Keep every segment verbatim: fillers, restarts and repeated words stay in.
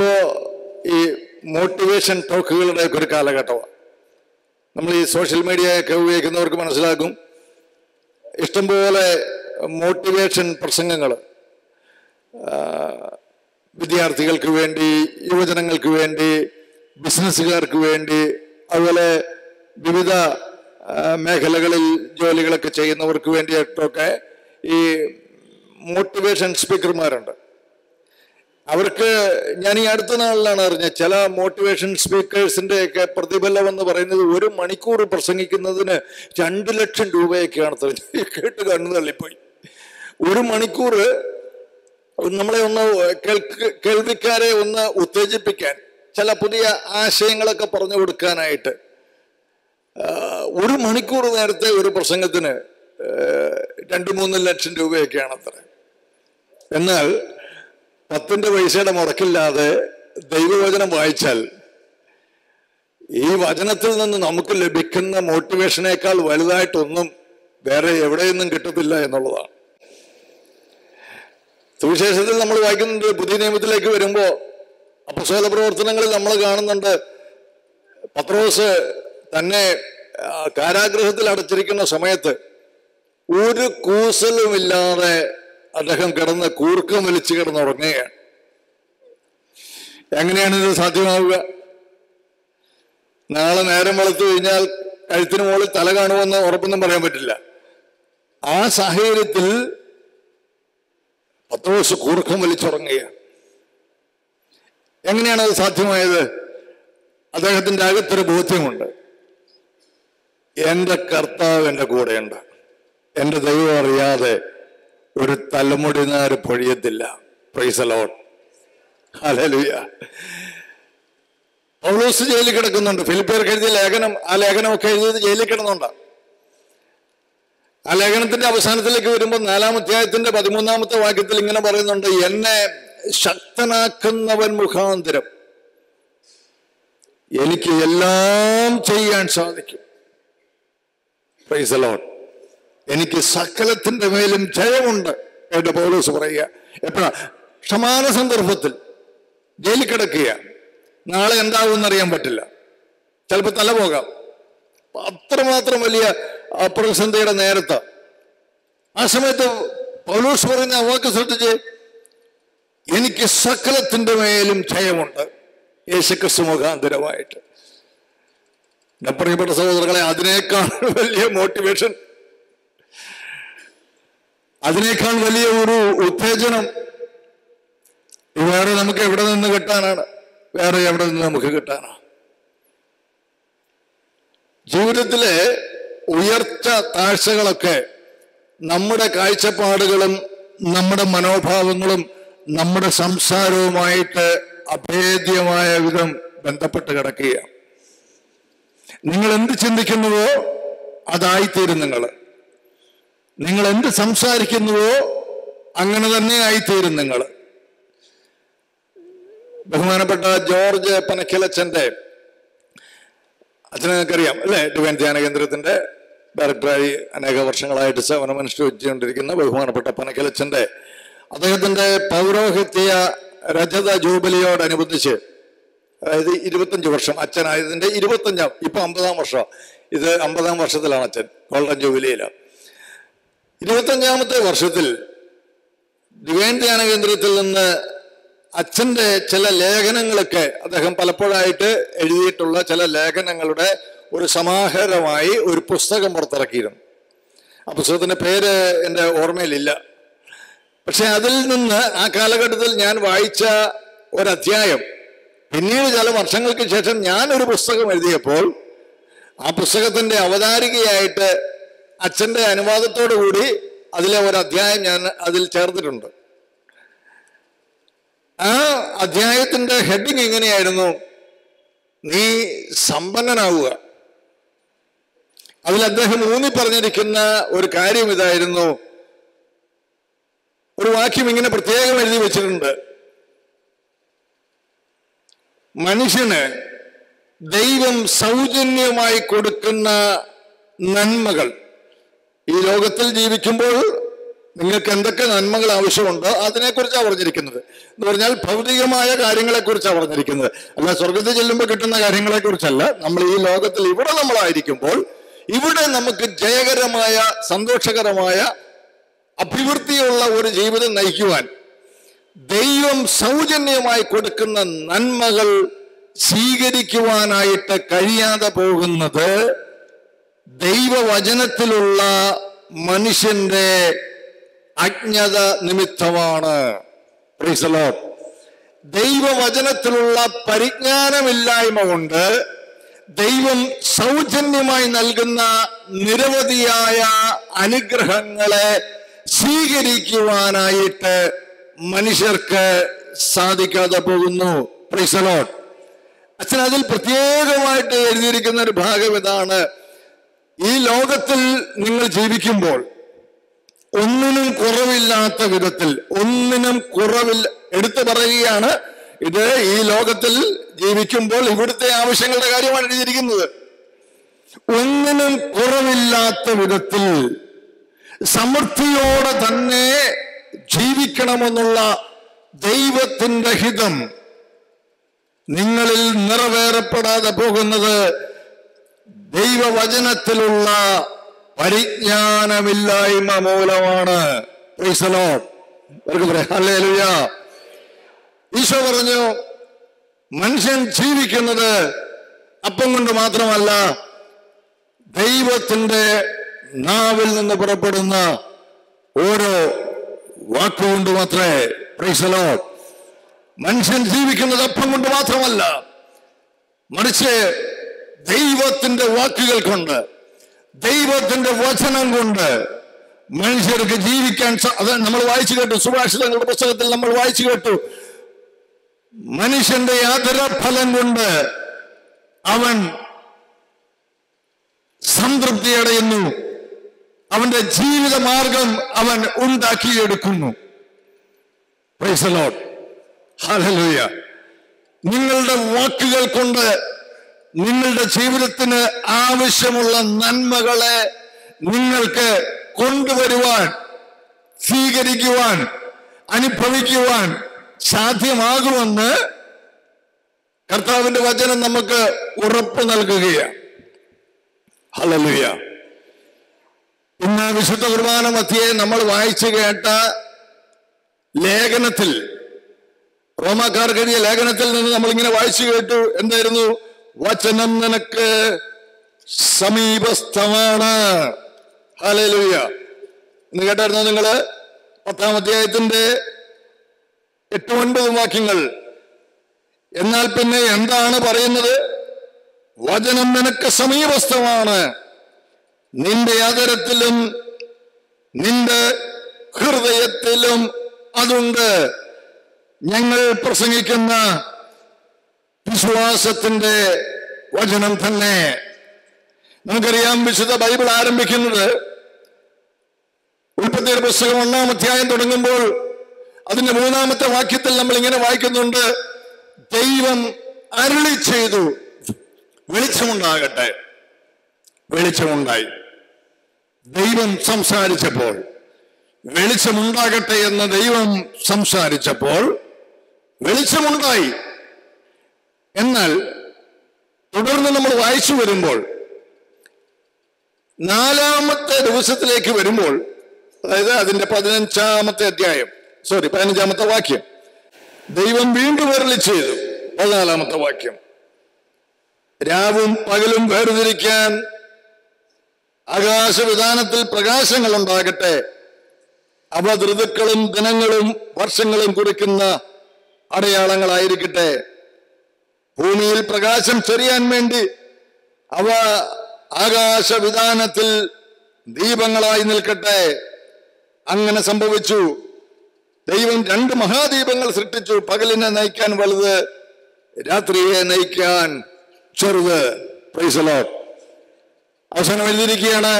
ഇപ്പോൾ ഈ മോട്ടിവേഷൻ ടോക്കുകളുടെ ഒരു കാലഘട്ടമാണ്. നമ്മൾ ഈ സോഷ്യൽ മീഡിയ ഒക്കെ ഉപയോഗിക്കുന്നവർക്ക് മനസ്സിലാക്കും, ഇഷ്ടംപോലെ മോട്ടിവേഷൻ പ്രസംഗങ്ങൾ വിദ്യാർത്ഥികൾക്ക് വേണ്ടി, യുവജനങ്ങൾക്ക് വേണ്ടി, ബിസിനസ്സുകാർക്ക് വേണ്ടി, അതുപോലെ വിവിധ മേഖലകളിൽ ജോലികളൊക്കെ ചെയ്യുന്നവർക്ക് വേണ്ടിയിട്ടൊക്കെ ഈ മോട്ടിവേഷൻ സ്പീക്കർമാരുണ്ട്. അവർക്ക് ഞാൻ ഈ അടുത്ത നാളിലാണ് അറിഞ്ഞത്, ചില മോട്ടിവേഷൻ സ്പീക്കേഴ്സിൻ്റെ ഒക്കെ പ്രതിഫലം എന്ന് പറയുന്നത് ഒരു മണിക്കൂർ പ്രസംഗിക്കുന്നതിന് രണ്ട് ലക്ഷം രൂപയൊക്കെയാണ് തെളിഞ്ഞത്. കേട്ട് കണ്ണു തള്ളിപ്പോയി. ഒരു മണിക്കൂർ നമ്മളെ ഒന്ന് കേൾക്ക് കേൾവിക്കാരെ ഒന്ന് ഉത്തേജിപ്പിക്കാൻ, ചില പുതിയ ആശയങ്ങളൊക്കെ പറഞ്ഞു കൊടുക്കാനായിട്ട് ഒരു മണിക്കൂർ നേരത്തെ ഒരു പ്രസംഗത്തിന് രണ്ട് മൂന്ന് ലക്ഷം രൂപയൊക്കെയാണ് അത്ര. എന്നാൽ പത്തിന്റെ പൈസയുടെ മുടക്കില്ലാതെ ദൈവവചനം വായിച്ചാൽ ഈ വചനത്തിൽ നിന്ന് നമുക്ക് ലഭിക്കുന്ന മോട്ടിവേഷനേക്കാൾ വലുതായിട്ടൊന്നും വേറെ എവിടെയൊന്നും കിട്ടത്തില്ല എന്നുള്ളതാണ്. സുവിശേഷത്തിൽ നമ്മൾ വായിക്കുന്നുണ്ട്, പുതിയ നിയമത്തിലേക്ക് വരുമ്പോൾ അപ്പോസ്തല പ്രവർത്തനങ്ങളിൽ നമ്മൾ കാണുന്നുണ്ട്, പത്രോസ് തന്നെ കാരാഗൃഹത്തിൽ അടച്ചിരിക്കുന്ന സമയത്ത് ഒരു കൂസലുമില്ലാതെ അദ്ദേഹം കിടന്ന് കൂർക്കം വലിച്ചു കിടന്നുറങ്ങുകയാണ്. എങ്ങനെയാണ് ഇത് സാധ്യമാവുക? നാളെ നേരം വെളുത്തു കഴിഞ്ഞാൽ കഴുത്തിന് മുകളിൽ തല കാണുമെന്ന് ഉറപ്പൊന്നും പറയാൻ പറ്റില്ല. ആ സാഹചര്യത്തിൽ പത്രോസ് കൂർക്കം വലിച്ചുറങ്ങുകയാണ്. എങ്ങനെയാണ് അത് സാധ്യമായത്? അദ്ദേഹത്തിന്റെ അകത്തൊരു ബോധ്യമുണ്ട്, എൻ്റെ കർത്താവ് എൻ്റെ കൂടെയുണ്ട്, എൻ്റെ ദൈവം അറിയാതെ ഒരു തലമുടി നാര് പൊഴിയത്തില്ല. Praise the Lord, hallelujah. Paulose ജയിലിൽ കിടക്കുന്നുണ്ട്. ഫിലിപ്പിയർക്ക് എഴുതിയ ലേഖനം, ആ ലേഖനമൊക്കെ എഴുതിയത് ജയിലിൽ കിടന്നുണ്ടാണ്. ആ ലേഖനത്തിന്റെ അവസാനത്തിലേക്ക് വരുമ്പോൾ നാലാം അധ്യായത്തിന്റെ പതിമൂന്നാമത്തെ വാക്യത്തിൽ ഇങ്ങനെ പറയുന്നുണ്ട്, എന്നെ ശക്തനാക്കുന്നവൻ മുഖാന്തരം എനിക്ക് എല്ലാം ചെയ്യാൻ സാധിക്കും. Praise the Lord. എനിക്ക് സകലത്തിന്റെ മേലും ജയമുണ്ട് എന്ന് പൗലോസ് പറയുക. എപ്പോഴാ? സമാന സന്ദർഭത്തിൽ ജയിലിൽ കിടക്കുക. നാളെ എന്താവും അറിയാൻ പറ്റില്ല, ചിലപ്പോൾ തല പോകാം. അത്രമാത്രം വലിയ പ്രതിസന്ധിയുടെ നേരത്ത് ആ സമയത്ത് പൗലോസ് പറയുന്ന ആ വാക്ക് ശ്രദ്ധിച്ച്, എനിക്ക് സകലത്തിന്റെ മേലും ജയമുണ്ട് യേശുക്രിസ്തു മുഖാന്തരമായിട്ട്. എന്റെ പ്രിയപ്പെട്ട സഹോദരങ്ങളെ, അതിനേക്കാൾ വലിയ മോട്ടിവേഷൻ, അതിനേക്കാൾ വലിയ ഒരു ഉത്തേജനം വേറെ നമുക്ക് എവിടെ നിന്ന് കിട്ടാനാണ്? വേറെ എവിടെ നിന്ന് നമുക്ക് കിട്ടാനാണ്? ജീവിതത്തിലെ ഉയർച്ച താഴ്ചകളൊക്കെ നമ്മുടെ കാഴ്ചപ്പാടുകളും നമ്മുടെ മനോഭാവങ്ങളും നമ്മുടെ സംസാരവുമായിട്ട് അഭേദ്യമായ വിധം ബന്ധപ്പെട്ട് കിടക്കുകയാണ്. നിങ്ങൾ എന്ത് ചിന്തിക്കുന്നുവോ അതായിത്തീരും നിങ്ങൾ. നിങ്ങൾ എന്ത് സംസാരിക്കുന്നുവോ അങ്ങനെ തന്നെ ആയിത്തീരും നിങ്ങൾ. ബഹുമാനപ്പെട്ട ജോർജ് പനക്കിലച്ചന്റെ അച്ഛനെ നിങ്ങൾക്കറിയാം അല്ലേ? ഡിവൈൻ ധ്യാന കേന്ദ്രത്തിന്റെ ഡയറക്ടറായി അനേക വർഷങ്ങളായിട്ട് സേവനം അനുഷ്ഠിച്ചുകൊണ്ടിരിക്കുന്ന ബഹുമാനപ്പെട്ട പനക്കിലച്ചന്റെ അദ്ദേഹത്തിന്റെ പൗരോഹിത്യ രജത ജൂബിലിയോടനുബന്ധിച്ച്, അതായത് ഇരുപത്തഞ്ച് വർഷം അച്ഛനായതിന്റെ ഇരുപത്തഞ്ചാം, ഇപ്പൊ അമ്പതാം വർഷം, ഇത് അമ്പതാം വർഷത്തിലാണ് അച്ഛൻ ഗോൾഡൻ ജൂബിലിയിലാണ്. ഇരുപത്തഞ്ചാമത്തെ വർഷത്തിൽ ഡിവൈൻ ധ്യാന കേന്ദ്രത്തിൽ നിന്ന് അച്ഛൻ്റെ ചില ലേഖനങ്ങളൊക്കെ അദ്ദേഹം പലപ്പോഴായിട്ട് എഴുതിയിട്ടുള്ള ചില ലേഖനങ്ങളുടെ ഒരു സമാഹാരമായി ഒരു പുസ്തകം പുറത്തിറക്കിയിരുന്നു. ആ പുസ്തകത്തിൻ്റെ പേര് എൻ്റെ ഓർമ്മയിലില്ല. പക്ഷെ അതിൽ നിന്ന് ആ കാലഘട്ടത്തിൽ ഞാൻ വായിച്ച ഒരധ്യായം പിന്നീട് ചില വർഷങ്ങൾക്ക് ശേഷം ഞാനൊരു പുസ്തകം എഴുതിയപ്പോൾ ആ പുസ്തകത്തിൻ്റെ അവതാരികയായിട്ട് അച്ഛൻ്റെ അനുവാദത്തോടു കൂടി അതിലെ ഒരു അധ്യായം ഞാൻ അതിൽ ചേർത്തിട്ടുണ്ട്. ആ അധ്യായത്തിന്റെ ഹെഡിങ് എങ്ങനെയായിരുന്നു? നീ സമ്പന്നനാവുക. അതിൽ അദ്ദേഹം ഊന്നി പറഞ്ഞിരിക്കുന്ന ഒരു കാര്യം ഇതായിരുന്നു. ഒരു വാക്യം ഇങ്ങനെ പ്രത്യേകം എഴുതി വെച്ചിട്ടുണ്ട്, മനുഷ്യന് ദൈവം സൗജന്യമായി കൊടുക്കുന്ന നന്മകൾ ഈ ലോകത്തിൽ ജീവിക്കുമ്പോൾ നിങ്ങൾക്ക് എന്തൊക്കെ നന്മകൾ ആവശ്യമുണ്ടോ അതിനെക്കുറിച്ചാണ് പറഞ്ഞിരിക്കുന്നത്. എന്ന് പറഞ്ഞാൽ ഭൗതികമായ കാര്യങ്ങളെക്കുറിച്ചാണ് പറഞ്ഞിരിക്കുന്നത്. അല്ല സ്വർഗത്തിൽ ചെല്ലുമ്പോൾ കിട്ടുന്ന കാര്യങ്ങളെ കുറിച്ചല്ല. നമ്മൾ ഈ ലോകത്തിൽ ഇവിടെ നമ്മളായിരിക്കുമ്പോൾ ഇവിടെ നമുക്ക് ജയകരമായ സന്തോഷകരമായ അഭിവൃദ്ധിയുള്ള ഒരു ജീവിതം നയിക്കുവാൻ ദൈവം സൗജന്യമായി കൊടുക്കുന്ന നന്മകൾ സ്വീകരിക്കുവാനായിട്ട് കഴിയാതെ പോകുന്നത് ദൈവവചനത്തിലുള്ള മനുഷ്യന്റെ അജ്ഞത നിമിത്തമാണ്. Praise the Lord. ദൈവവചനത്തിലുള്ള പരിജ്ഞാനമില്ലായ്മ കൊണ്ട് ദൈവം സൗജന്യമായി നൽകുന്ന നിരവധിയായ അനുഗ്രഹങ്ങളെ സ്വീകരിക്കുവാനായിട്ട് മനുഷ്യർക്ക് സാധിക്കാതെ പോകുന്നു. Praise the Lord. അച്ഛൻ അതിൽ പ്രത്യേകമായിട്ട് എഴുതിയിരിക്കുന്ന ഒരു ഭാഗം ഇതാണ്: ഈ ലോകത്തിൽ നിങ്ങൾ ജീവിക്കുമ്പോൾ ഒന്നിനും കുറവില്ലാത്ത വിധത്തിൽ, ഒന്നിനും കുറവില്ല, എടുത്തു പറയുകയാണ്, ഇത് ഈ ലോകത്തിൽ ജീവിക്കുമ്പോൾ ഇവിടുത്തെ ആവശ്യങ്ങളുടെ കാര്യമാണ് എഴുതിയിരിക്കുന്നത്. ഒന്നിനും കുറവില്ലാത്ത വിധത്തിൽ സമൃദ്ധിയോടെ തന്നെ ജീവിക്കണമെന്നുള്ള ദൈവത്തിന്റെ ഹിതം നിങ്ങളിൽ നിറവേറപ്പെടാതെ പോകുന്നത് ദൈവവചനത്തിലുള്ള പരിജ്ഞാനമില്ലായ്മ മൂലമാണ്. Praise the Lord. Hallelujah. Eesho പറഞ്ഞു, മനുഷ്യൻ ജീവിക്കുന്നത് അപ്പം കൊണ്ട് മാത്രമല്ല, ദൈവത്തിന്റെ നാവിൽ നിന്ന് പുറപ്പെടുന്ന ഓരോ വാക്കുകൊണ്ട് മാത്രമേ. Praise the Lord. മനുഷ്യൻ ജീവിക്കുന്നത് അപ്പം കൊണ്ട് മാത്രമല്ല, മറിച്ച് ദൈവത്തിന്റെ വാക്കുകൾ കൊണ്ട്, ദൈവത്തിന്റെ വചനം കൊണ്ട് മനുഷ്യർക്ക് ജീവിക്കാൻ. അത് നമ്മൾ വായിച്ചു കേട്ടു, സുഭാഷിതങ്ങളുടെ പുസ്തകത്തിൽ നമ്മൾ വായിച്ചു കേട്ടു. മനുഷ്യന്റെ ആദരഫലം കൊണ്ട് അവൻ സംതൃപ്തി അടയുന്നു, അവന്റെ ജീവിത മാർഗം അവൻ ഉണ്ടാക്കിയെടുക്കുന്നു. Praise the Lord. ഹല്ലേലൂയ. നിങ്ങളുടെ വാക്കുകൾ കൊണ്ട് നിങ്ങളുടെ ജീവിതത്തിന് ആവശ്യമുള്ള നന്മകളെ നിങ്ങൾക്ക് കൊണ്ടുവരുവാൻ, സ്വീകരിക്കുവാൻ, അനുഭവിക്കുവാൻ സാധ്യമാകുമെന്ന് കർത്താവിന്റെ വചനം നമുക്ക് ഉറപ്പ് നൽകുകയാണ്. ഹല്ലേലൂയ. ഇന്ന് വിശുദ്ധ കുർബാന മധ്യേ നമ്മൾ വായിച്ചു കേട്ട ലേഖനത്തിൽ, റോമാക്കാർക്ക് എഴുതിയ ലേഖനത്തിൽ നിന്ന് നമ്മൾ ഇങ്ങനെ വായിച്ചു കേട്ടു. എന്തായിരുന്നു? വചനം നിനക്ക് സമീപസ്ഥമാണ്. ഹല്ലേലൂയ. ഇന്ന് കേട്ടായിരുന്നോ നിങ്ങള്? പത്താം അധ്യായത്തിന്റെ എട്ട് ഒൻപതും വാക്യങ്ങൾ. എന്നാൽ പിന്നെ എന്താണ് പറയുന്നത്? വചനം നിനക്ക് സമീപസ്ഥമാണ്, നിന്റെ ആദരത്തിലും നിന്റെ ഹൃദയത്തിലും അതുണ്ട്. ഞങ്ങൾ പ്രസംഗിക്കുന്ന വിശ്വാസത്തിന്റെ വചനം തന്നെ. നമുക്കറിയാം, വിശുദ്ധ ബൈബിൾ ആരംഭിക്കുന്നത് ഉൽപ്പത്തിയുടെ പുസ്തകം ഒന്നാം അധ്യായം തുടങ്ങുമ്പോൾ അതിന്റെ മൂന്നാമത്തെ വാക്യത്തിൽ നമ്മൾ ഇങ്ങനെ വായിക്കുന്നുണ്ട്: ദൈവം അരുളി ചെയ്തു, വെളിച്ചമുണ്ടാകട്ടെ. വെളിച്ചമുണ്ടായി. ദൈവം സംസാരിച്ചപ്പോൾ, വെളിച്ചമുണ്ടാകട്ടെ എന്ന് ദൈവം സംസാരിച്ചപ്പോൾ വെളിച്ചമുണ്ടായി. എന്നാൽ തുടർന്ന് നമ്മൾ വായിച്ചു വരുമ്പോൾ, നാലാമത്തെ ദിവസത്തിലേക്ക് വരുമ്പോൾ, അതായത് അതിന്റെ പതിനഞ്ചാമത്തെ അധ്യായം, സോറി പതിനഞ്ചാമത്തെ വാക്യം, ദൈവം വീണ്ടും അരുളി ചെയ്തു. പതിനാലാമത്തെ വാക്യം: രാവും പകലും വേർതിരിക്കാൻ ആകാശവിധാനത്തിൽ പ്രകാശങ്ങൾ ഉണ്ടാകട്ടെ. അവ ഋതുക്കളും ദിനങ്ങളും വർഷങ്ങളും കുറിക്കുന്ന അടയാളങ്ങളായിരിക്കട്ടെ. ഭൂമിയിൽ പ്രകാശം ചൊരിയാൻ വേണ്ടി അവ ആകാശവിധാനത്തിൽ ദീപങ്ങളായി നിൽക്കട്ടെ. അങ്ങനെ സംഭവിച്ചു. ദൈവം രണ്ട് മഹാദീപങ്ങൾ സൃഷ്ടിച്ചു, പകലിനെ നയിക്കാൻ വലുത്, രാത്രിയെ നയിക്കാൻ ചെറുത്. Praise the Lord. അവസാനം എഴുതിയിരിക്കുകയാണ്: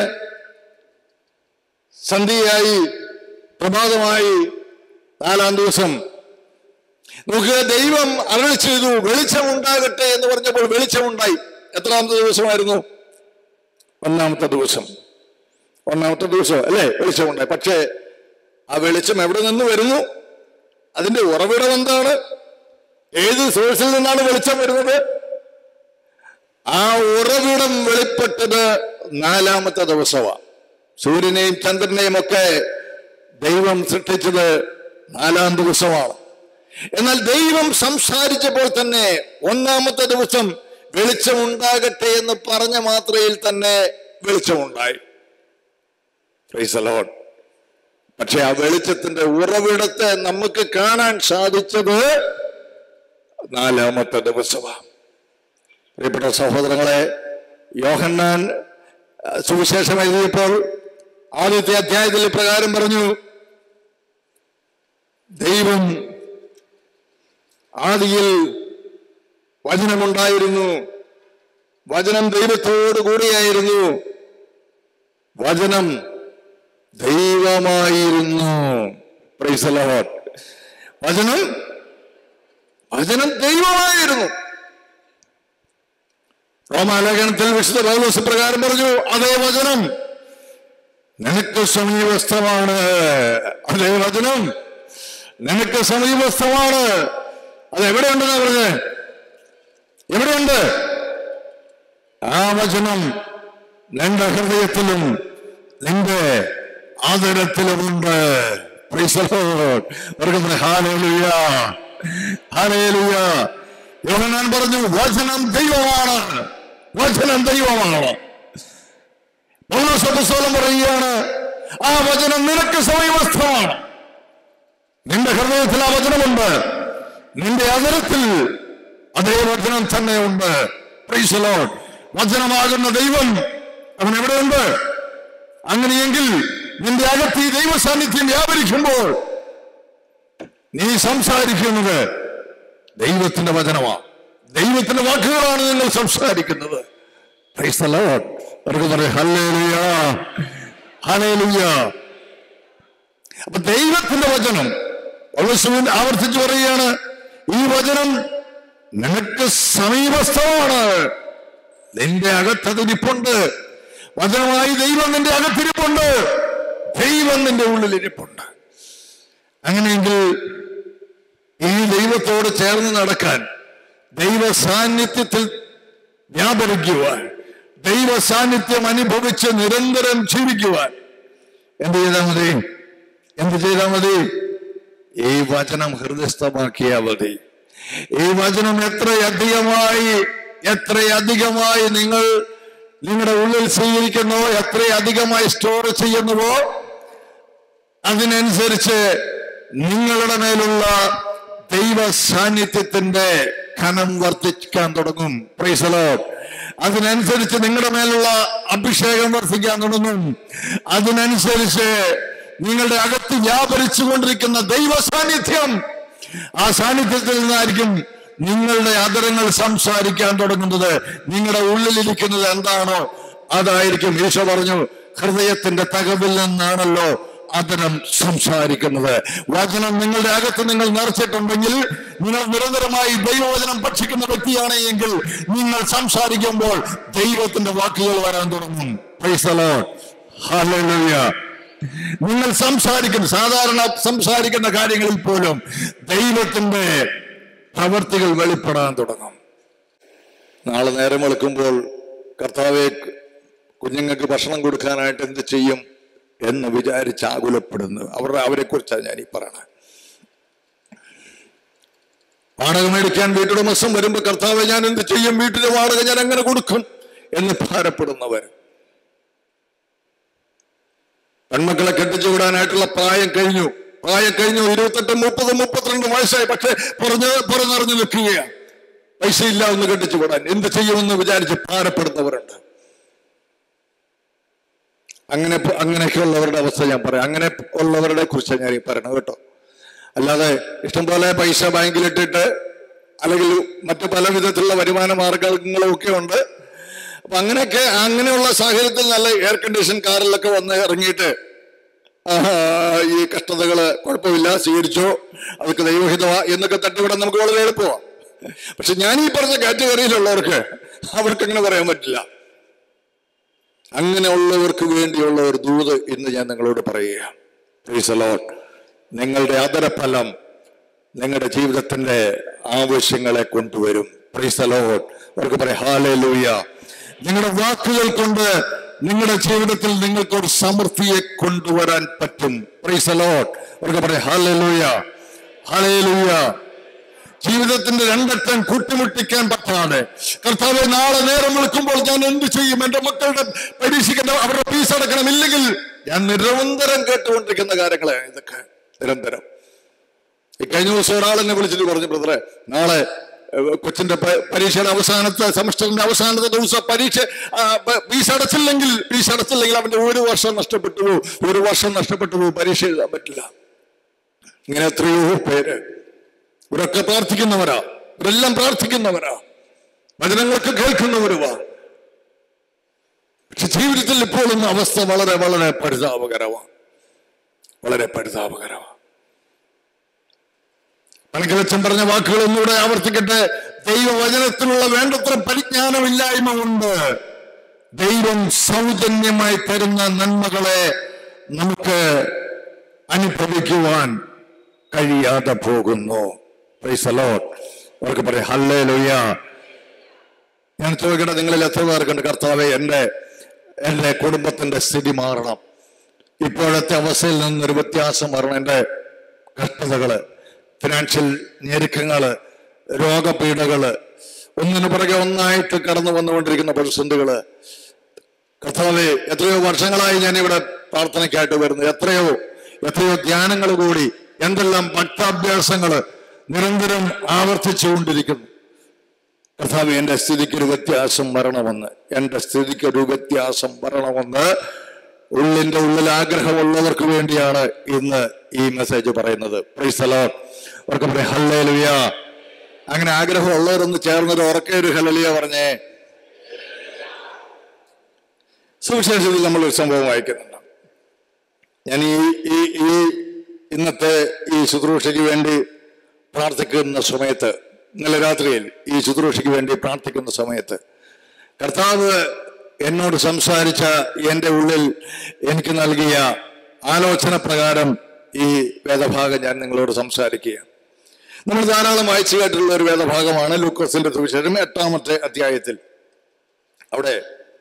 സന്ധ്യയായി, പ്രഭാതമായി, നാലാം ദിവസം. നമുക്ക് ദൈവം അരുളി ചെയ്തു, വെളിച്ചമുണ്ടാകട്ടെ എന്ന് പറഞ്ഞപ്പോൾ വെളിച്ചമുണ്ടായി. എത്രാമത്തെ ദിവസമായിരുന്നു? ഒന്നാമത്തെ ദിവസം. ഒന്നാമത്തെ ദിവസം അല്ലേ വെളിച്ചമുണ്ടായി. പക്ഷേ ആ വെളിച്ചം എവിടെ നിന്ന് വരുന്നു? അതിന്റെ ഉറവിടം എന്താണ്? ഏത് സോഴ്സിൽ നിന്നാണ് വെളിച്ചം വരുന്നത്? ആ ഉറവിടം വെളിപ്പെട്ടത് നാലാമത്തെ ദിവസമാണ്. സൂര്യനെയും ചന്ദ്രനെയും ഒക്കെ ദൈവം സൃഷ്ടിച്ചത് നാലാം ദിവസമാണ്. എന്നാൽ ദൈവം സംസാരിച്ചപ്പോൾ തന്നെ ഒന്നാമത്തെ ദിവസം വെളിച്ചമുണ്ടാകട്ടെ എന്ന് പറഞ്ഞ മാത്രയിൽ തന്നെ വെളിച്ചമുണ്ടായി. Price the Lord. പക്ഷെ ആ വെളിച്ചത്തിന്റെ ഉറവിടത്തെ നമുക്ക് കാണാൻ സാധിച്ചത് നാലാമത്തെ ദിവസമാണ്. പ്രിയപ്പെട്ട സഹോദരങ്ങളെ, യോഹന്നാൻ സുവിശേഷം എഴുതിയപ്പോൾ ആദ്യത്തെ അധ്യായത്തിൽ പ്രകാരം പറഞ്ഞു, ദൈവം ആദിയിൽ വചനമുണ്ടായിരുന്നു, വചനം ദൈവത്തോടു കൂടിയായിരുന്നു, വചനം ദൈവമായിരുന്നു. Praise the Lord. വചനം വചനം ദൈവമായിരുന്നു. റോമാലേഖനത്തിൽ വിശുദ്ധ പൗലോസ് പ്രകാരം പറഞ്ഞു, അതേ വചനം നിനക്ക് സമീപസ്ഥമാണ്. അതേ വചനം നിനക്ക് സമീപസ്ഥമാണ്. അത് എവിടെയുണ്ടെന്നാ പറഞ്ഞത്? എവിടെയുണ്ട്? ആ വചനം നിന്റെ ഹൃദയത്തിലും നിന്റെ ആദരത്തിലുമുണ്ട്. Praise the Lord. Hallelujah, hallelujah. Yohannan പറഞ്ഞു, വചനം ദൈവമാണ്, വചനം ദൈവമാണ്. പൗലോസ് അപ്പോസ്തലൻ പറയുകയാണ്, ആ വചനം നിനക്ക് സമീപസ്ഥമാണ്. നിന്റെ ഹൃദയത്തിൽ ആ വചനമുണ്ട്, നിന്റെ ആദരത്തിൽ അതേ വചനം തന്നെ ഉണ്ട്. Price the Lord. വചനമാകുന്ന ദൈവം അവൻ എവിടെയുണ്ട്? അങ്ങനെയെങ്കിൽ നിന്റെ അകത്ത് ഈ ദൈവ സാന്നിധ്യം വ്യാപരിക്കുമ്പോൾ നീ സംസാരിക്കുന്നത് ദൈവത്തിന്റെ വചനമാണ്, ദൈവത്തിന്റെ വാക്കുകളാണ് നിങ്ങൾ സംസാരിക്കുന്നത്. Praise the Lord. Hallelujah, hallelujah. അപ്പൊ ദൈവത്തിന്റെ വചനം പൗലോസ് ആവർത്തിച്ചു പറയുകയാണ്, ഈ വചനം നിനക്ക് സമീപസ്ഥമാണ്, നിന്റെ അകത്തതിരിപ്പുണ്ട്. വചനമായി ദൈവം നിന്റെ അകത്തിരിപ്പുണ്ട്, ദൈവം നിന്റെ ഉള്ളിലിരിപ്പുണ്ട്. അങ്ങനെയെങ്കിൽ ഈ ദൈവത്തോട് ചേർന്ന് നടക്കാൻ, ദൈവ സാന്നിധ്യത്തിൽ വ്യാപരിക്കുവാൻ, ദൈവ സാന്നിധ്യം അനുഭവിച്ച് നിരന്തരം ജീവിക്കുവാൻ എന്ത് ചെയ്താൽ മതി? എന്ത് ചെയ്താൽ മതി? ഈ വചനം ഹൃദയസ്ഥമാക്കിയാൽ മതി. ഈ വചനം എത്രയധികമായി എത്രയധികമായി നിങ്ങൾ നിങ്ങളുടെ ഉള്ളിൽ സ്വീകരിക്കുന്നോ, എത്രയധികമായി സ്റ്റോർ ചെയ്യുന്നുവോ, അതിനനുസരിച്ച് നിങ്ങളുടെ മേലുള്ള ദൈവ സാന്നിധ്യത്തിന്റെ കനം വർദ്ധിക്കാൻ തുടങ്ങും. Praise the Lord. അതിനനുസരിച്ച് നിങ്ങളുടെ മേലുള്ള അഭിഷേകം വർദ്ധിക്കാൻ തുടങ്ങും. അതിനനുസരിച്ച് നിങ്ങളുടെ അകത്ത് വ്യാപരിച്ചു കൊണ്ടിരിക്കുന്ന ദൈവ സാന്നിധ്യം, ആ സാന്നിധ്യത്തിൽ നിന്നായിരിക്കും നിങ്ങളുടെ അധരങ്ങൾ സംസാരിക്കാൻ തുടങ്ങുന്നത്. നിങ്ങളുടെ ഉള്ളിലിരിക്കുന്നത് എന്താണോ അതായിരിക്കും. ഈശോ പറഞ്ഞു, ഹൃദയത്തിന്റെ തകവിൽ നിന്നാണല്ലോ അധരം സംസാരിക്കുന്നത്. വചനം നിങ്ങളുടെ അകത്ത് നിങ്ങൾ നിറച്ചിട്ടുണ്ടെങ്കിൽ, നിങ്ങൾ നിരന്തരമായി ദൈവവചനം ഭക്ഷിക്കുന്ന വ്യക്തിയാണ് എങ്കിൽ, നിങ്ങൾ സംസാരിക്കുമ്പോൾ ദൈവത്തിന്റെ വാക്കുകൾ വരാൻ തുടങ്ങും. Praise the Lord. ഹല്ലേലൂയ. നിങ്ങൾ സംസാരിക്കുന്ന സാധാരണ സംസാരിക്കുന്ന കാര്യങ്ങളിൽ പോലും ദൈവത്തിന്റെ പ്രവർത്തികൾ വെളിപ്പെടാൻ തുടങ്ങും. നാളെ നേരം വെളുക്കുമ്പോൾ കർത്താവെ, കുഞ്ഞുങ്ങൾക്ക് ഭക്ഷണം കൊടുക്കാനായിട്ട് എന്ത് ചെയ്യും എന്ന് വിചാരിച്ച് ആകുലപ്പെടുന്നു. അവരുടെ അവരെ കുറിച്ചാണ് ഞാൻ ഈ പറയണത്. വാടക മേടിക്കാൻ വീട്ടുടമസ്ഥൻ വരുമ്പോ, കർത്താവെ ഞാൻ എന്ത് ചെയ്യും, വീട്ടിലെ വാടക ഞാൻ എങ്ങനെ കൊടുക്കും എന്ന് ഭാരപ്പെടുന്നവർ. പെൺമക്കളെ കെട്ടിച്ചു വിടാനായിട്ടുള്ള പ്രായം കഴിഞ്ഞു പ്രായം കഴിഞ്ഞു ഇരുപത്തെട്ട് മുപ്പത് മുപ്പത്തിരണ്ട് വയസ്സായി, പക്ഷെ പുറഞ്ഞ് പുറന്നറിഞ്ഞു നിൽക്കുകയാണ്. പൈസ ഇല്ല ഒന്ന് കെട്ടിച്ചു വിടാൻ, എന്ത് ചെയ്യുമെന്ന് വിചാരിച്ച് ഭാരപ്പെടുന്നവരുണ്ട്. അങ്ങനെ അങ്ങനെയൊക്കെയുള്ളവരുടെ അവസ്ഥ ഞാൻ പറയാം. അങ്ങനെ ഉള്ളവരുടെ കുറിച്ച് ഞാൻ ഈ പറയണം കേട്ടോ. അല്ലാതെ ഇഷ്ടംപോലെ പൈസ ബാങ്കിലിട്ടിട്ട്, അല്ലെങ്കിൽ മറ്റു പല വിധത്തിലുള്ള വരുമാന മാർഗങ്ങളും ഒക്കെ ഉണ്ട്. അപ്പൊ അങ്ങനെയൊക്കെ അങ്ങനെയുള്ള സാഹചര്യത്തിൽ നല്ല എയർ കണ്ടീഷൻ കാറിലൊക്കെ വന്ന് ഇറങ്ങിയിട്ട് ഈ കഷ്ടതകള് കുഴപ്പമില്ല, സ്വീകരിച്ചോ, അതൊക്കെ ദൈവഹിതമാ എന്നൊക്കെ തട്ടുവിടാൻ നമുക്ക് വളരെ എളുപ്പമാണ്. പക്ഷെ ഞാൻ ഈ പറഞ്ഞ കാറ്റഗറിയിലുള്ളവർക്ക് അവർക്ക് അങ്ങനെ പറയാൻ പറ്റില്ല. അങ്ങനെയുള്ളവർക്ക് വേണ്ടിയുള്ള ഒരു ദൂത് ഇന്ന് ഞാൻ നിങ്ങളോട് പറയുക. Praise the Lord. നിങ്ങളുടെ അധരഫലം നിങ്ങളുടെ ജീവിതത്തിന്റെ ആവശ്യങ്ങളെ കൊണ്ടുവരും. Praise the Lord. അവർക്ക് പറയാം ഹല്ലേലൂയ. നിങ്ങളുടെ വാക്കുകൾ കൊണ്ട് നിങ്ങളുടെ ജീവിതത്തിൽ നിങ്ങൾക്കൊരു സമൃദ്ധിയെ കൊണ്ടുവരാൻ പറ്റും. Praise the Lord. അവർക്ക് പറയാം ഹല്ലേലൂയ, ഹല്ലേലൂയ. ജീവിതത്തിന്റെ രണ്ടറ്റം കൂട്ടിമുട്ടിക്കാൻ പറ്റാതെ കർത്താവേ, നാളെ നേരം വിളിക്കുമ്പോൾ ഞാൻ എന്ത് ചെയ്യും? എന്റെ മക്കളുടെ പരീക്ഷിക്കേണ്ട അവരുടെ ഫീസ് അടക്കണം, ഇല്ലെങ്കിൽ ഞാൻ നിരന്തരം കേട്ടുകൊണ്ടിരിക്കുന്ന കാര്യങ്ങളെ ഇതൊക്കെ നിരന്തരം. ഈ കഴിഞ്ഞ ദിവസം ഒരാൾ എന്നെ വിളിച്ചിട്ട് പറഞ്ഞു, ബ്രദറെ, നാളെ കൊച്ചിന്റെ പരീക്ഷയുടെ അവസാനത്തെ സെമസ്റ്ററിന്റെ അവസാനത്തെ ദിവസം പരീക്ഷ ഫീസ് അടച്ചില്ലെങ്കിൽ ഫീസ് അടച്ചില്ലെങ്കിൽ അവന്റെ ഒരു വർഷം നഷ്ടപ്പെട്ടു പോകും, ഒരു വർഷം നഷ്ടപ്പെട്ടു പോകും, പരീക്ഷ എഴുതാൻ പറ്റില്ല. ഇങ്ങനെ എത്രയോ പേര്. ഇവരൊക്കെ പ്രാർത്ഥിക്കുന്നവരാ, ഇവരെല്ലാം പ്രാർത്ഥിക്കുന്നവരാ, വചനങ്ങളൊക്കെ കേൾക്കുന്നവരുവാ. പക്ഷെ ജീവിതത്തിൽ ഇപ്പോഴും അവസ്ഥ വളരെ വളരെ പരിതാപകരമാണ്, വളരെ പരിതാപകരമാണ്. പനക്കലച്ചൻ പറഞ്ഞ വാക്കുകൾ ഒന്നുകൂടെ ആവർത്തിക്കട്ടെ. ദൈവവചനത്തിലുള്ള വേണ്ടത്ര പരിജ്ഞാനമില്ലായ്മ ഉണ്ട്. ദൈവം സൗജന്യമായി തരുന്ന നന്മകളെ നമുക്ക് അനുഭവിക്കുവാൻ കഴിയാതെ പോകുന്നു. Praise the Lord. അവർക്ക് പറയാം ഹല്ലേലൂയ. ഞാൻ ചോദിക്കട്ടെ, നിങ്ങളിൽ എത്ര പേർക്കുണ്ട് കർത്താവേ, എൻ്റെ എൻ്റെ കുടുംബത്തിന്റെ സ്ഥിതി മാറണം, ഇപ്പോഴത്തെ അവസ്ഥയിൽ നിന്നൊരു വ്യത്യാസം വരണം, എൻ്റെ കഷ്ടതകള്, ഫിനാൻഷ്യൽ ഞെരുക്കങ്ങള്, രോഗപീഠകള്, ഒന്നിനു പുറകെ ഒന്നായിട്ട് കടന്നു വന്നുകൊണ്ടിരിക്കുന്ന പ്രതിസന്ധികള്. കർത്താവേ, എത്രയോ വർഷങ്ങളായി ഞാൻ ഇവിടെ പ്രാർത്ഥനയ്ക്കായിട്ട് വരുന്നു, എത്രയോ എത്രയോ ധ്യാനങ്ങൾ കൂടി, എന്തെല്ലാം ഭക്താഭ്യാസങ്ങള് നിരന്തരം ആവർത്തിച്ചുകൊണ്ടിരിക്കുന്നു. കർത്താവേ, എൻ്റെ സ്ഥിതിക്കൊരു വ്യത്യാസം വരണമെന്ന്, എൻ്റെ സ്ഥിതിക്കൊരു വ്യത്യാസം വരണമെന്ന് ഉള്ളിൻ്റെ ഉള്ളിൽ ആഗ്രഹമുള്ളവർക്ക് വേണ്ടിയാണ് ഇന്ന് ഈ മെസ്സേജ് പറയുന്നത്. Praise the Lord. അവർക്ക് പറയാം ഹല്ലേലൂയ. അങ്ങനെ ആഗ്രഹമുള്ളവരൊന്ന് ചേർന്നൊരു ഉറക്കെ ഒരു ഹല്ലേലൂയ പറഞ്ഞേ. സുവിശേഷത്തിൽ നമ്മളൊരു സംഭവം വായിക്കുന്നുണ്ട്. ഞാൻ ഈ ഈ ഈ ഇന്നത്തെ ഈ ശുശ്രൂഷയ്ക്ക് വേണ്ടി പ്രാർത്ഥിക്കുന്ന സമയത്ത്, ഇന്നലെ രാത്രിയിൽ ഈ ശുശ്രൂഷയ്ക്ക് വേണ്ടി പ്രാർത്ഥിക്കുന്ന സമയത്ത് കർത്താവ് എന്നോട് സംസാരിച്ച, എൻ്റെ ഉള്ളിൽ എനിക്ക് നൽകിയ ആലോചന പ്രകാരം ഈ വേദഭാഗം ഞാൻ നിങ്ങളോട് സംസാരിക്കുക. നമ്മൾ ധാരാളം വായിച്ചു കേട്ടിട്ടുള്ള ഒരു വേദഭാഗമാണ് ലൂക്കോസിന്റെ സുവിശേഷം എട്ടാമത്തെ അധ്യായത്തിൽ. അവിടെ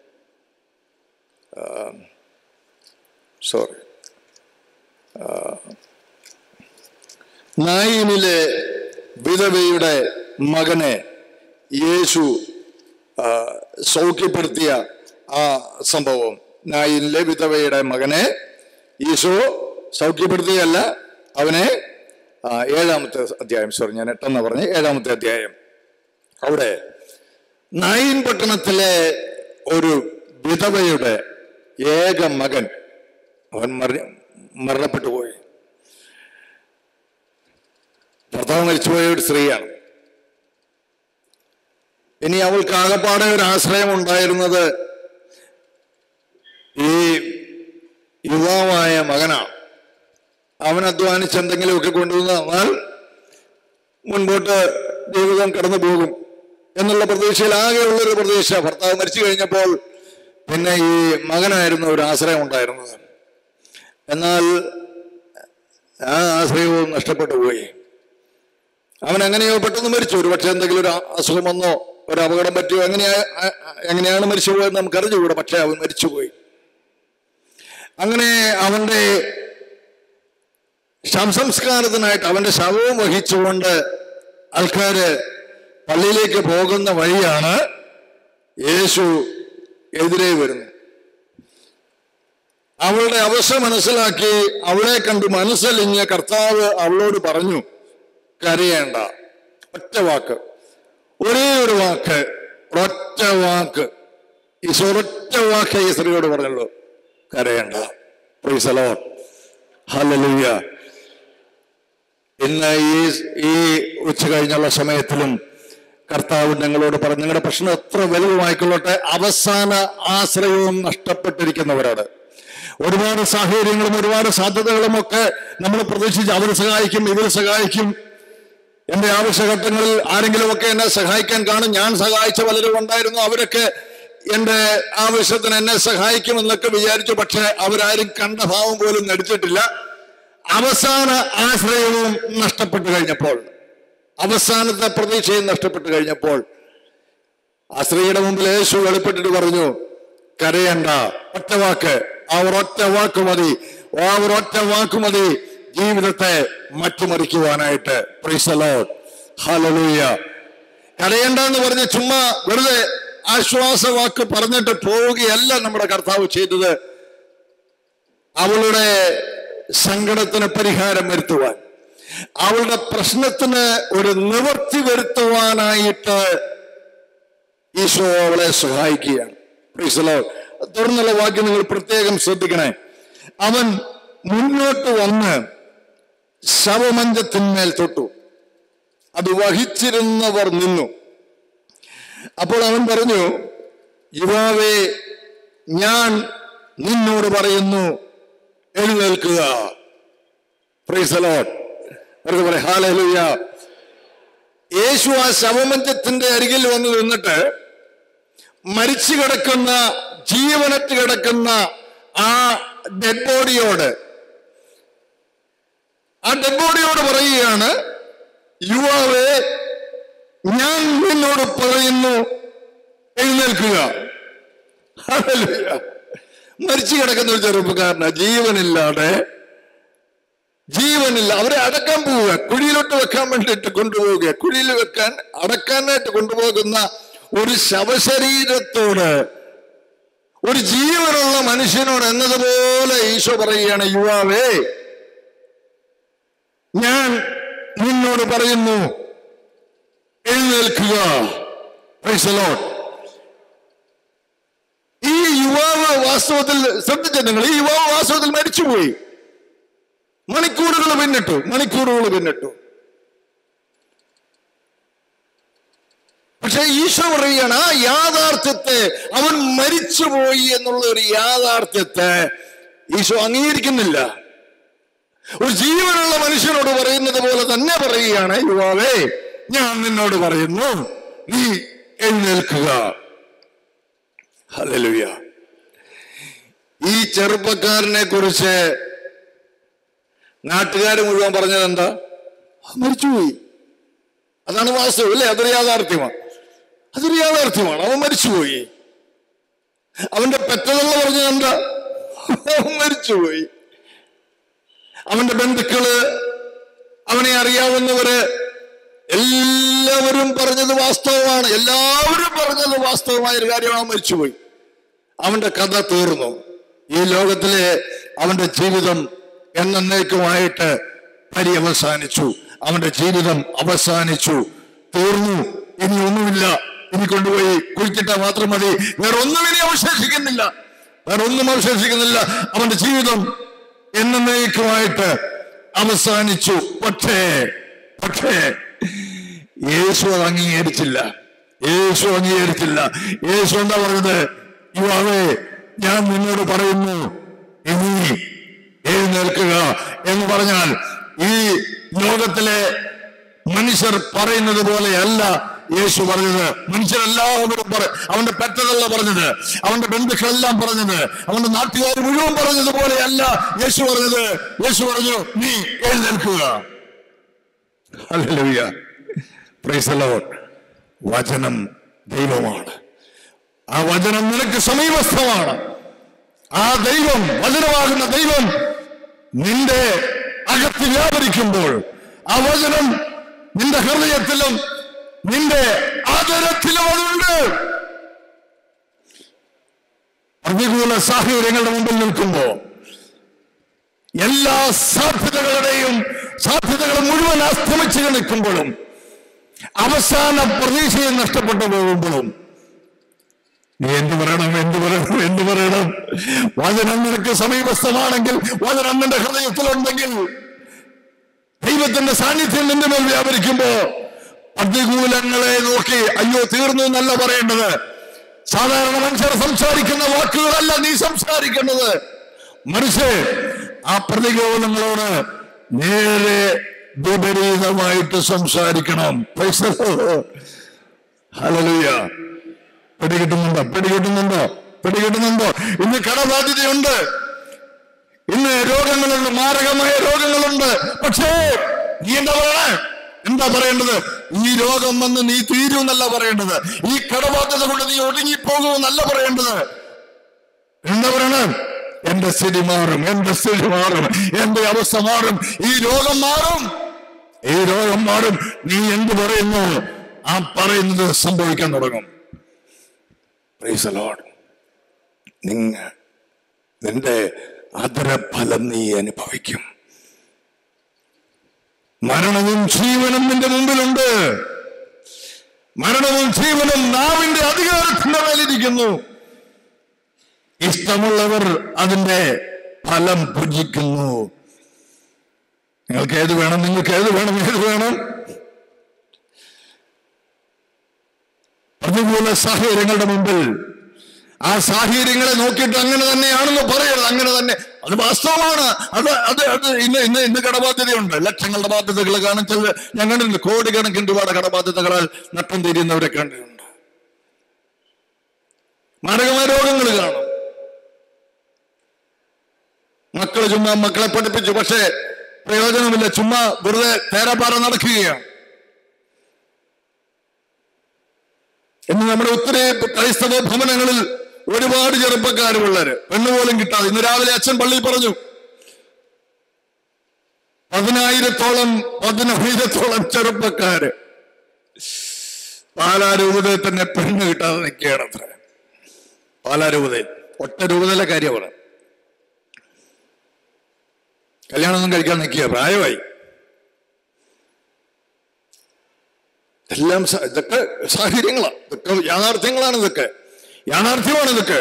സോറി നായിനിലെ വിധവയുടെ മകനെ യേശു സൗഖ്യപ്പെടുത്തിയ ആ സംഭവം. നായിനിലെ വിധവയുടെ മകനെ യേശു സൗഖ്യപ്പെടുത്തിയല്ല, അവനെ ഏഴാമത്തെ അധ്യായം, സോറി ഞാൻ എട്ടെന്ന് പറഞ്ഞ് ഏഴാമത്തെ അധ്യായം. അവിടെ നായിൻ പട്ടണത്തിലെ ഒരു വിധവയുടെ ഏക മകൻ അവൻ മര മരണപ്പെട്ടു പോയി. ഭർത്താവ് മരിച്ചുപോയ ഒരു സ്ത്രീയാണ്. ഇനി അവൾക്ക് ആകപ്പാടെ ഒരു ആശ്രയം ഉണ്ടായിരുന്നത് ഈ യുവാവായ മകനാണ്. അവൻ അധ്വാനിച്ച് എന്തെങ്കിലുമൊക്കെ കൊണ്ടുവന്ന് തന്നാൽ മുൻപോട്ട് ജീവിതം കടന്നു പോകും എന്നുള്ള പ്രതീക്ഷയിൽ, ആകെയുള്ളൊരു പ്രതീക്ഷ. ഭർത്താവ് മരിച്ചു കഴിഞ്ഞപ്പോൾ പിന്നെ ഈ മകനായിരുന്നു ഒരു ആശ്രയം ഉണ്ടായിരുന്നത്. എന്നാൽ ആ ആശ്രയവും നഷ്ടപ്പെട്ടു പോയി. അവൻ എങ്ങനെയോ പെട്ടെന്ന് മരിച്ചു. ഒരു പക്ഷെ എന്തെങ്കിലും ഒരു അസുഖം വന്നോ ഒരു അപകടം പറ്റിയോ എങ്ങനെയാ എങ്ങനെയാണ് മരിച്ചു പോയെന്ന് നമുക്ക് അറിഞ്ഞുകൂടാ. പക്ഷെ അവൻ മരിച്ചുപോയി. അങ്ങനെ അവന്റെ ശവസംസ്കാരത്തിനായിട്ട് അവന്റെ ശവവും വഹിച്ചുകൊണ്ട് ആൾക്കാര് പള്ളിയിലേക്ക് പോകുന്ന വഴിയാണ് യേശു എതിരെ വരുന്നത്. അവളുടെ അവസ്ഥ മനസ്സിലാക്കി അവളെ കണ്ട് മനസ്സലിഞ്ഞ കർത്താവ് അവളോട് പറഞ്ഞു, കരയേണ്ട. ഒറ്റ വാക്ക്, ഒരേ ഒരു വാക്ക്, ഒറ്റ വാക്ക്, ഈശോ ഒറ്റ വാക്ക് ഈ സ്ത്രീയോട് പറഞ്ഞുള്ളൂ, കരയേണ്ട. Praise the Lord. ഹല്ലേലൂയ. ഇന്ന് ഈ ഈ ഉച്ച കഴിഞ്ഞുള്ള സമയത്തിലും കർത്താവ് ഞങ്ങളോട് പറഞ്ഞു, നിങ്ങളുടെ പ്രശ്നം എത്ര വലുതുമായിക്കൊള്ളട്ടെ, അവസാന ആശ്രയവും നഷ്ടപ്പെട്ടിരിക്കുന്നവരാണ്. ഒരുപാട് സാഹചര്യങ്ങളും ഒരുപാട് സാധ്യതകളും ഒക്കെ നമ്മൾ പ്രതീക്ഷിച്ച് അവർ സഹായിക്കും, ഇവർ സഹായിക്കും, എൻ്റെ ആവശ്യഘട്ടങ്ങളിൽ ആരെങ്കിലുമൊക്കെ എന്നെ സഹായിക്കാൻ കാണും, ഞാൻ സഹായിച്ച പലരും ഉണ്ടായിരുന്നു, അവരൊക്കെ എൻ്റെ ആവശ്യത്തിന് എന്നെ സഹായിക്കുമെന്നൊക്കെ വിചാരിച്ചു. പക്ഷെ അവരാരും കണ്ട ഭാവം പോലും നടിച്ചിട്ടില്ല. അവസാന ആശ്രയവും നഷ്ടപ്പെട്ടു കഴിഞ്ഞപ്പോൾ, അവസാനത്തെ പ്രതീക്ഷയും നഷ്ടപ്പെട്ടു കഴിഞ്ഞപ്പോൾ ആ സ്ത്രീയുടെ മുമ്പിൽ യേശു വെളിപ്പെട്ടിട്ട് പറഞ്ഞു, കരയണ്ട. ഒറ്റ വാക്ക്, ആ ഒരൊറ്റ വാക്ക് മതി, ആ ഒരൊറ്റ വാക്ക് മതി ജീവിതത്തെ മാറ്റിമറിക്കുവാനായിട്ട്. Praise the Lord, hallelujah. കരയണ്ട എന്ന് പറഞ്ഞ് ചുമ്മാ വെറുതെ ആശ്വാസവാക്ക് പറഞ്ഞിട്ട് പോവുകയല്ല നമ്മുടെ കർത്താവ് ചെയ്തത്. അവളുടെ സങ്കടത്തിന് പരിഹാരം വരുത്തുവാൻ, അവളുടെ പ്രശ്നത്തിന് ഒരു നിവൃത്തി വരുത്തുവാനായിട്ട് ഈശോ അവളെ സഹായിക്കുകയാണ്. Praise the Lord. തുടർന്നുള്ള വാക്യം നിങ്ങൾ പ്രത്യേകം ശ്രദ്ധിക്കണേ. അവൻ മുന്നോട്ട് വന്ന് ശവമഞ്ചത്തിന്മേൽ തൊട്ടു, അത് വഹിച്ചിരുന്നവർ നിന്നു. അപ്പോൾ അവൻ പറഞ്ഞു, യുവാവേ, ഞാൻ നിന്നോട് പറയുന്നു, എഴുന്നേൽക്കുക. Praise the Lord. അവർക്ക് പറയാം ഹല്ലേലൂയ. യേശു ആ ശവമഞ്ചത്തിന്റെ അരികിൽ വന്ന് നിന്നിട്ട് മരിച്ചു കിടക്കുന്ന, ജീവനറ്റ് കിടക്കുന്ന ആ ഡെഡ് ബോഡിയോട് ആ ഡെഡ് ബോഡിയോട് പറയുകയാണ്, യുവാവേ, ഞാൻ നിന്നോട് പറയുന്നു, എഴുന്നേൽക്കുക. ഹല്ലേലൂയ. മരിച്ചു കിടക്കുന്ന ഒരു ചെറുപ്പക്കാരന, ജീവനില്ലാതെ, ജീവനില്ല. അവരെ അടക്കാൻ പോവുക, കുഴിയിലോട്ട് വെക്കാൻ വേണ്ടിയിട്ട് കൊണ്ടുപോവുക. കുഴിയിൽ വെക്കാൻ, അടക്കാനായിട്ട് കൊണ്ടുപോകുന്ന ഒരു ശവശരീരത്തോട്, ഒരു ജീവനുള്ള മനുഷ്യനോട് എന്നതുപോലെ ഈശോ പറയുകയാണ്, യുവാവേ, ഞാൻ നിന്നോട് പറയുന്നു, എഴുന്നേൽക്കുക. Praise the Lord. ഈ യുവാവ് വാസ്തവത്തിൽ ശ്രദ്ധിച്ച നിങ്ങൾ, ഈ യുവാവ് വാസ്തവത്തിൽ മരിച്ചുപോയി. മണിക്കൂറുകൾ പിന്നിട്ടു, മണിക്കൂറുകൾ പിന്നിട്ടു. പക്ഷെ ഈശോ പറയുകയാണ്, ആ യാഥാർത്ഥ്യത്തെ, അവൻ മരിച്ചുപോയി എന്നുള്ള ഒരു യാഥാർത്ഥ്യത്തെ ഈശോ അംഗീകരിക്കുന്നില്ല. ഒരു ജീവനുള്ള മനുഷ്യനോട് പറയുന്നത് പോലെ തന്നെ പറയുകയാണ്, യുവാവേ, ഞാൻ നിന്നോട് പറയുന്നു, നീ എഴുന്നേൽക്കുക. ഹല്ലേലൂയ. ഈ ചെറുപ്പക്കാരനെ കുറിച്ച് നാട്ടുകാർ മുഴുവൻ പറഞ്ഞത് എന്താ? മരിച്ചുപോയി. അതാണ് വാസ്തവം, അല്ലേ? അതൊരു യാഥാർത്ഥ്യമാണ്, അതൊരു യാഥാർത്ഥ്യമാണ്. അവൻ മരിച്ചുപോയി. അവന്റെ പെറ്റതള്ള പറഞ്ഞത് എന്താ? അവൻ മരിച്ചുപോയി. അവന്റെ ബന്ധുക്കള്, അവനെ അറിയാവുന്നവര് എല്ലാവരും പറഞ്ഞത് വാസ്തവമാണ്. എല്ലാവരും പറഞ്ഞത് വാസ്തവമായ ഒരു കാര്യമാണ്. മരിച്ചുപോയി. അവന്റെ കഥ തീർന്നു. ഈ ലോകത്തിലെ അവന്റെ ജീവിതം എന്നേക്കുമായിട്ട് പര്യവസാനിച്ചു. അവന്റെ ജീവിതം അവസാനിച്ചു, തീർന്നു. ഇനി ഒന്നുമില്ല. ഇനി കൊണ്ടുപോയി കുഴിച്ചിട്ടാൽ മാത്രം മതി. വേറെ ഒന്നും ഇനി അവശേഷിക്കുന്നില്ല, വേറെ ഒന്നും അവശേഷിക്കുന്നില്ല. അവന്റെ ജീവിതം എന്നേക്കുമായിട്ട് അവസാനിച്ചു. പക്ഷേ പക്ഷേ യേശു അത് അംഗീകരിച്ചില്ല. യേശു അംഗീകരിച്ചില്ല. യേശു എന്താ പറഞ്ഞത്? യുവാവേ, ഞാൻ നിന്നോട് പറയുന്നു, ഇനി എഴുന്നേൽക്കുക എന്ന് പറഞ്ഞാൽ ഈ ലോകത്തിലെ മനുഷ്യർ പറയുന്നത് പോലെയല്ല യേശു പറഞ്ഞത്. മനുഷ്യരെല്ലാവരും പറ അവന്റെ പെറ്റതല്ല പറഞ്ഞത്, അവന്റെ ബന്ധുക്കളെല്ലാം പറഞ്ഞത്, അവന്റെ നാട്ടുകാർ മുഴുവൻ പറഞ്ഞത് പോലെയല്ല യേശു പറഞ്ഞത്. യേശു പറഞ്ഞു, നീ എഴുന്നേൽക്കുക. ഹല്ലേലൂയ. Praise the Lord. വചനം ദൈവമാണ്. ആ വചനം നിനക്ക് സമീപസ്ഥമാണ്. ആ ദൈവം, വചനമാകുന്ന ദൈവം നിന്റെ അകത്ത് വ്യാപരിക്കുമ്പോൾ, ആ വചനം നിന്റെ ഹൃദയത്തിലും നിന്റെ ആദരത്തിലും അതുണ്ട്. പ്രതികൂല സാഹചര്യങ്ങളുടെ മുമ്പിൽ നിൽക്കുമ്പോ, എല്ലാ സാധ്യതകളുടെയും സാധ്യതകൾ മുഴുവൻ അസ്തമിച്ച് നിൽക്കുമ്പോഴും, അവസാന പ്രതീക്ഷയെ നഷ്ടപ്പെട്ടു പോകുമ്പോഴും, നീ എന്ത് പറയണം, എന്ത് പറയണം, എന്ത് പറയണം? വചനം നിനക്ക് സമീപസ്ഥമാണെങ്കിൽ, വചനം നിന്റെ ഹൃദയത്തിലുണ്ടെങ്കിൽ, ദൈവത്തിന്റെ സാന്നിധ്യം നിന്റെ മേൽ വ്യാപരിക്കുമ്പോ, പ്രതികൂലങ്ങളെ നോക്കി അയ്യോ തീർന്നു എന്നല്ല പറയേണ്ടത്. സാധാരണ മനുഷ്യർ സംസാരിക്കുന്ന വാക്കുകളല്ല നീ സംസാരിക്കേണ്ടത്. മറിച്ച് ആ പ്രതികൂലങ്ങളോട് നേരെ വിപരീതമായിട്ട് സംസാരിക്കണം. ഹല്ലേലൂയ. പിടികിട്ടുന്നുണ്ടോ? പിടികിട്ടുന്നുണ്ടോ? പിടികിട്ടുന്നുണ്ടോ? ഇന്ന് കടബാധ്യതയുണ്ട്, ഇന്ന് രോഗങ്ങളുണ്ട്, മാരകമായ രോഗങ്ങളുണ്ട്. പക്ഷേ നീ എന്താ പറയണേ? എന്താ പറയേണ്ടത്? ഈ രോഗം വന്ന് നീ തീരുമെന്നല്ല പറയേണ്ടത്. ഈ കടബാധ്യത കൊണ്ട് നീ ഒടുങ്ങിപ്പോകുമെന്നല്ല പറയേണ്ടത്. എന്താ പറയണേ? എന്റെ സ്ഥിതി മാറും, എന്റെ സ്ഥിതി മാറും, എന്റെ അവസ്ഥ മാറും, ഈ രോഗം മാറും, ഈ രോഗം മാറും. നീ എന്ത് പറയുന്നു ആ പറയുന്നത് സംഭവിക്കാൻ തുടങ്ങും. Praise the Lord. നിങ്ങ നിന്റെ അധരഫലം നീ അനുഭവിക്കും. മരണവും ജീവനും നിന്റെ മുമ്പിലുണ്ട്. മരണവും ജീവനും നാവിന്റെ അധികാരത്തിന്റെ മേലിരിക്കുന്നു. ഇഷ്ടമുള്ളവർ അതിന്റെ ഫലം ഭുജിക്കുന്നു. നിങ്ങൾക്ക് ഏത് വേണം? നിങ്ങൾക്ക് ഏത് വേണം? ഏത് വേണം? പ്രതികൂല സാഹചര്യങ്ങളുടെ മുമ്പിൽ ആ സാഹചര്യങ്ങളെ നോക്കിയിട്ട് അങ്ങനെ തന്നെയാണെന്ന് പറയരുത്. അങ്ങനെ തന്നെ, അത് വാസ്തവമാണ്. അത് അത് അത് ഇന്ന് ഇന്ന് ഇന്ന് കടബാധ്യതയുണ്ട്. ലക്ഷങ്ങളുടെ ബാധ്യതകൾ കാണും. ചില ഞാൻ കണ്ടിട്ടുണ്ട്, കോടിക്കണക്കിന് രൂപയുടെ കടബാധ്യതകളാൽ നഷ്ടം തിരിയുന്നവരെ കണ്ടിട്ടുണ്ട്. മാരകമായ രോഗങ്ങൾ കാണും. മക്കള് ചുമ്മാ മക്കളെ പഠിപ്പിച്ചു, പക്ഷേ പ്രയോജനമില്ല. ചുമ്മാ വെറുതെ തേരാപ്പാറ നടക്കുകയാണ്. ഇന്ന് നമ്മുടെ ഒത്തിരി ക്രൈസ്തവ ഭവനങ്ങളിൽ ഒരുപാട് ചെറുപ്പക്കാർ, പിള്ളേര് പെണ്ണുപോലും കിട്ടാതെ. ഇന്ന് രാവിലെ അച്ഛൻ പള്ളിയിൽ പറഞ്ഞു, പതിനായിരത്തോളം പതിനായിരത്തോളം ചെറുപ്പക്കാര് പാലാരൂപതയിൽ തന്നെ പെണ്ണ് കിട്ടാതെ നിൽക്കുകയാണ്. അത്ര പാലാരൂപതയിൽ ഒറ്റ രൂപതയിലെ കാര്യമാണ്. കല്യാണമൊന്നും കഴിക്കാൻ നിൽക്കുക, പ്രായമായി. എല്ലാം ഇതൊക്കെ സാഹചര്യങ്ങളാണ്, ഇതൊക്കെ യാഥാർത്ഥ്യങ്ങളാണ്, ഇതൊക്കെ യാഥാർത്ഥ്യമാണ് ഇതൊക്കെ.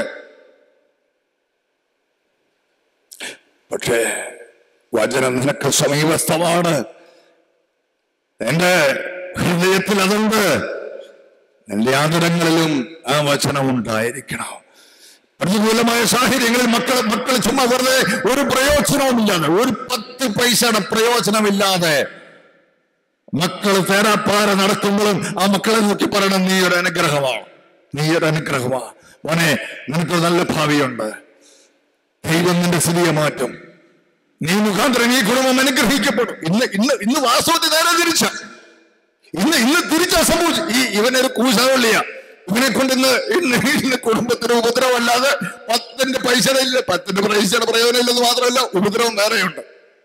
പക്ഷേ വചനം നിനക്ക് സമീപസ്ഥമാണ്. എന്റെ ഹൃദയത്തിൽ അതുണ്ട്. നിന്റെ ആദരങ്ങളിലും ആ വചനം ഉണ്ടായിരിക്കണം. പ്രതികൂലമായ സാഹചര്യങ്ങളിൽ മക്കളെ മക്കൾ ചുമ്മാ വെറുതെ ഒരു പ്രയോജനവുമില്ലാതെ, ഒരു പത്ത് പൈസയുടെ പ്രയോജനമില്ലാതെ മക്കള് തേരാപ്പാറ നടക്കുമ്പോഴും ആ മക്കളെ നോക്കി പറയണം, നീ ഒരു അനുഗ്രഹമാണ്, നീ ഒരു അനുഗ്രഹമാണ് മോനെ, നിനക്കൊരു നല്ല ഭാവിയുണ്ട്, ദൈവം നിന്റെ സ്ഥിതിയെ മാറ്റും, നീ മുഖാന്തരം ഈ കുടുംബം അനുഗ്രഹിക്കപ്പെടും. ഇന്ന് ഇന്ന് ഇന്ന് വാസ്തവത്തിൽ നേരെ തിരിച്ച ഇന്ന് ഇന്ന് തിരിച്ചാ സംഭവിച്ചു. ഈ ഇവനൊരു കൂശാവള്ളിയ, ഇവനെ കൊണ്ട് ഇന്ന് ഇന്ന് ഇന്ന് കുടുംബത്തിന് ഉപദ്രവമല്ലാതെ പത്തിന്റെ പൈസയുടെ ഇല്ല, പത്തിന്റെ പൈസയുടെ പ്രയോജനം ഇല്ലെന്ന് മാത്രമല്ല, ഉപദ്രവം വേറെയുണ്ട്.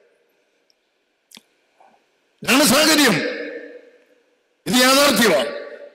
ഇതാണ് സാഹചര്യം. ഇത് യാഥാർത്ഥ്യമാണ്.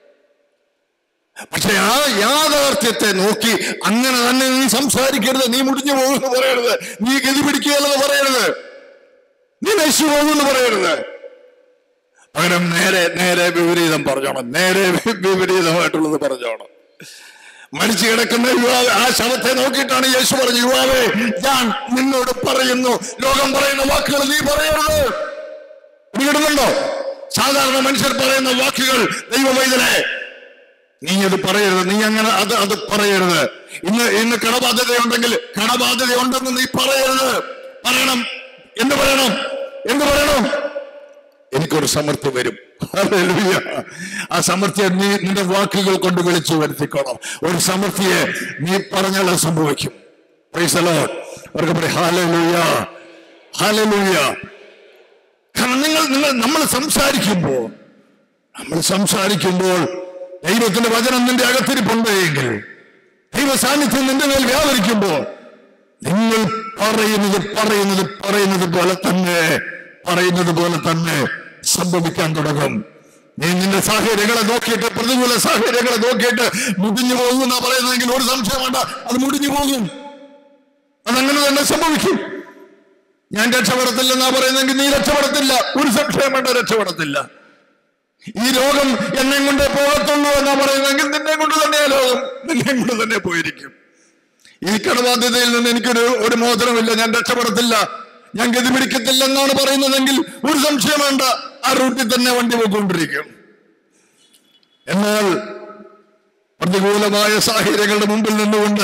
പക്ഷെ ആ യാഥാർത്ഥ്യത്തെ നോക്കി അങ്ങനെ തന്നെ നീ സംസാരിക്കരുത്. നീ മുടിഞ്ഞു പോകുമെന്ന് പറയരുത്, നീ ഗതി പിടിക്കുകയല്ലെന്ന് പറയരുത്, നീ നശിച്ചു പോകുമെന്ന് പറയരുത്. പകരം നേരെ നേരെ വിപരീതം പറഞ്ഞോണം, നേരെ വിപരീതമായിട്ടുള്ളത് പറഞ്ഞോണം. മരിച്ചു കിടക്കുന്ന യുവാവ്, ആ ശവത്തെ നോക്കിയിട്ടാണ് യേശു പറഞ്ഞു, യുവാവേ ഞാൻ നിന്നോട് പറയുന്നു, ലോകം പറയുന്ന വാക്കുകൾ നീ പറയരുത്. പിടികിടുന്നുണ്ടോ? സാധാരണ മനുഷ്യർ പറയുന്ന വാക്കുകൾ ദൈവവൈദ്യനെ നീ അത് പറയരുത്, നീ അങ്ങനെ അത് അത് പറയരുത്. ഇന്ന് ഇന്ന് കടബാധ്യതയുണ്ടെങ്കിൽ കടബാധ്യത ഉണ്ടെന്ന് നീ പറയരുത്. പറയണം, എന്ത് പറയണം? എന്ത് പറയണം? എനിക്കൊരു സമൃദ്ധി വരും. ഹല്ലേലൂയ. ആ സമൃദ്ധിയെ നീ നിന്റെ വാക്കുകൾ കൊണ്ട് വിളിച്ചു വരുത്തിക്കോണം. ഒരു സമൃദ്ധിയെ നീ പറഞ്ഞാൽ അത് സംഭവിക്കും. Praise the Lord. അവർക്ക് പറയും ഹല്ലേലൂയ, ഹല്ലേലൂയ. കാരണം നിങ്ങൾ നിങ്ങൾ നമ്മൾ സംസാരിക്കുമ്പോൾ നമ്മൾ സംസാരിക്കുമ്പോൾ ദൈവത്തിന്റെ വചനം നിന്റെ അകത്തിരിപ്പുണ്ട് എങ്കിൽ, ദൈവ സാന്നിധ്യം നിന്റെ മേൽ വ്യാപരിക്കുമ്പോൾ നിങ്ങൾ പറയുന്നത് പറയുന്നത് പറയുന്നത് പോലെ തന്നെ പറയുന്നത് പോലെ തന്നെ സംഭവിക്കാൻ തുടങ്ങും. നീ നിന്റെ സാഹചര്യങ്ങളെ നോക്കിയിട്ട്, പ്രതികൂല സാഹചര്യങ്ങളെ നോക്കിയിട്ട് മുടിഞ്ഞു പോകുന്ന പറയുന്നതെങ്കിൽ ഒരു സംശയം വേണ്ട, അത് മുടിഞ്ഞു പോകും. അതങ്ങനെ തന്നെ സംഭവിക്കും. ഞാൻ രക്ഷപ്പെടത്തില്ലെന്നാ പറയുന്നെങ്കിൽ നീ രക്ഷപ്പെടത്തില്ല, ഒരു സംശയം വേണ്ട, രക്ഷപ്പെടത്തില്ല. ഈ രോഗം എന്നെ കൊണ്ട് പോകത്തുള്ളൂ എന്നാ പറയുന്നെങ്കിൽ നിന്നെ കൊണ്ട് തന്നെയാ ലോകം, നിന്നെ കൊണ്ട് തന്നെ പോയിരിക്കും. ഈ കടബാധ്യതയിൽ നിന്ന് എനിക്കൊരു ഒരു മോചനമില്ല, ഞാൻ രക്ഷപ്പെടത്തില്ല, ഞാൻ ഗതി പിടിക്കത്തില്ല എന്നാണ് പറയുന്നതെങ്കിൽ ഒരു സംശയം വേണ്ട, ആ റൂട്ടിൽ തന്നെ വണ്ടി പോയിക്കൊണ്ടിരിക്കും. എന്നാൽ പ്രതികൂലമായ സാഹചര്യങ്ങളുടെ മുമ്പിൽ നിന്നുകൊണ്ട്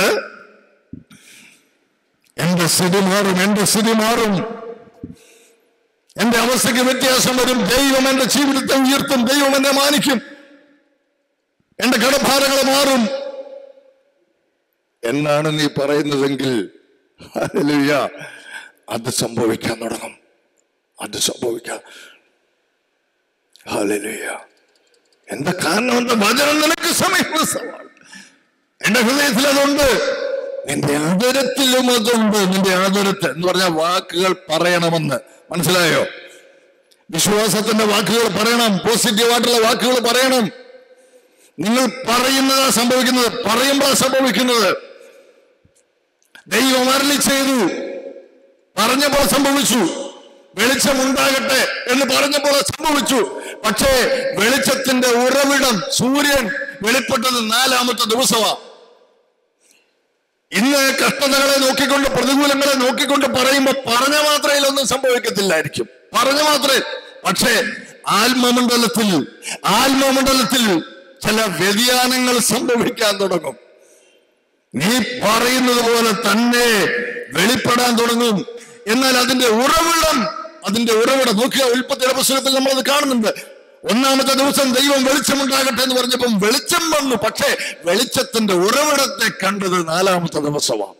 എന്റെ സ്ഥിതി മാറും, എന്റെ സ്ഥിതി മാറും, എന്റെ അവസ്ഥയ്ക്ക് വ്യത്യാസം വരും, ദൈവം എന്റെ ജീവിതത്തെ ഉയർത്തും, ദൈവം എന്നെ മാനിക്കും, എന്റെ കടഭാരങ്ങൾ മാറും എന്നാണ് നീ പറയുന്നതെങ്കിൽ ഹല്ലേലൂയ, അത് സംഭവിക്കാൻ തുടങ്ങും. അത് സംഭവിക്കാം. ഹല്ലേലൂയ. എന്താ കാരണം? എന്താ? വചനം നിനക്ക് സമീപസ്ഥമാണ്. എന്റെ ഹൃദയത്തിൽ അതുണ്ട്, നിന്റെ ആദരത്തിലും അതുണ്ട്. നിന്റെ ആദരത്ത് എന്ന് പറഞ്ഞാൽ വാക്കുകൾ പറയണമെന്ന് മനസ്സിലായോ? വിശ്വാസത്തിന്റെ വാക്കുകൾ പറയണം, പോസിറ്റീവായിട്ടുള്ള വാക്കുകൾ പറയണം. നിങ്ങൾ പറയുന്നതാ സംഭവിക്കുന്നത്, പറയുമ്പോഴാണ് സംഭവിക്കുന്നത്. ദൈവം അരുളി ചെയ്തു, പറഞ്ഞപ്പോൾ സംഭവിച്ചു. വെളിച്ചം ഉണ്ടാകട്ടെ എന്ന് പറഞ്ഞപ്പോൾ സംഭവിച്ചു. പക്ഷേ വെളിച്ചത്തിന്റെ ഉറവിടം സൂര്യൻ വെളിപ്പെട്ടത് നാലാമത്തെ ദിവസമാണ്. ഇന്ന് കഷ്ടതകളെ നോക്കിക്കൊണ്ട്, പ്രതികൂലങ്ങളെ നോക്കിക്കൊണ്ട് പറയുമ്പോൾ പറഞ്ഞ മാത്രയിലൊന്നും സംഭവിക്കത്തില്ലായിരിക്കും, പറഞ്ഞ മാത്രമേ. പക്ഷേ ആത്മമണ്ഡലത്തിൽ ആത്മമണ്ഡലത്തിൽ ചില വ്യതിയാനങ്ങൾ സംഭവിക്കാൻ തുടങ്ങും. നീ പറയുന്നത് പോലെ തന്നെ വെളിപ്പെടാൻ തുടങ്ങും. എന്നാൽ അതിന്റെ ഉറവിടം അതിന്റെ ഉറവിടം നോക്കിയ ഉൽപ്പത്തിയുടെ പുസ്തകത്തിൽ നമ്മളത് കാണുന്നുണ്ട്. ഒന്നാമത്തെ ദിവസം ദൈവം വെളിച്ചമുണ്ടാകട്ടെ എന്ന് പറഞ്ഞപ്പം വെളിച്ചം വന്നു. പക്ഷേ വെളിച്ചത്തിന്റെ ഉറവിടത്തെ കണ്ടത് നാലാമത്തെ ദിവസമാണ്.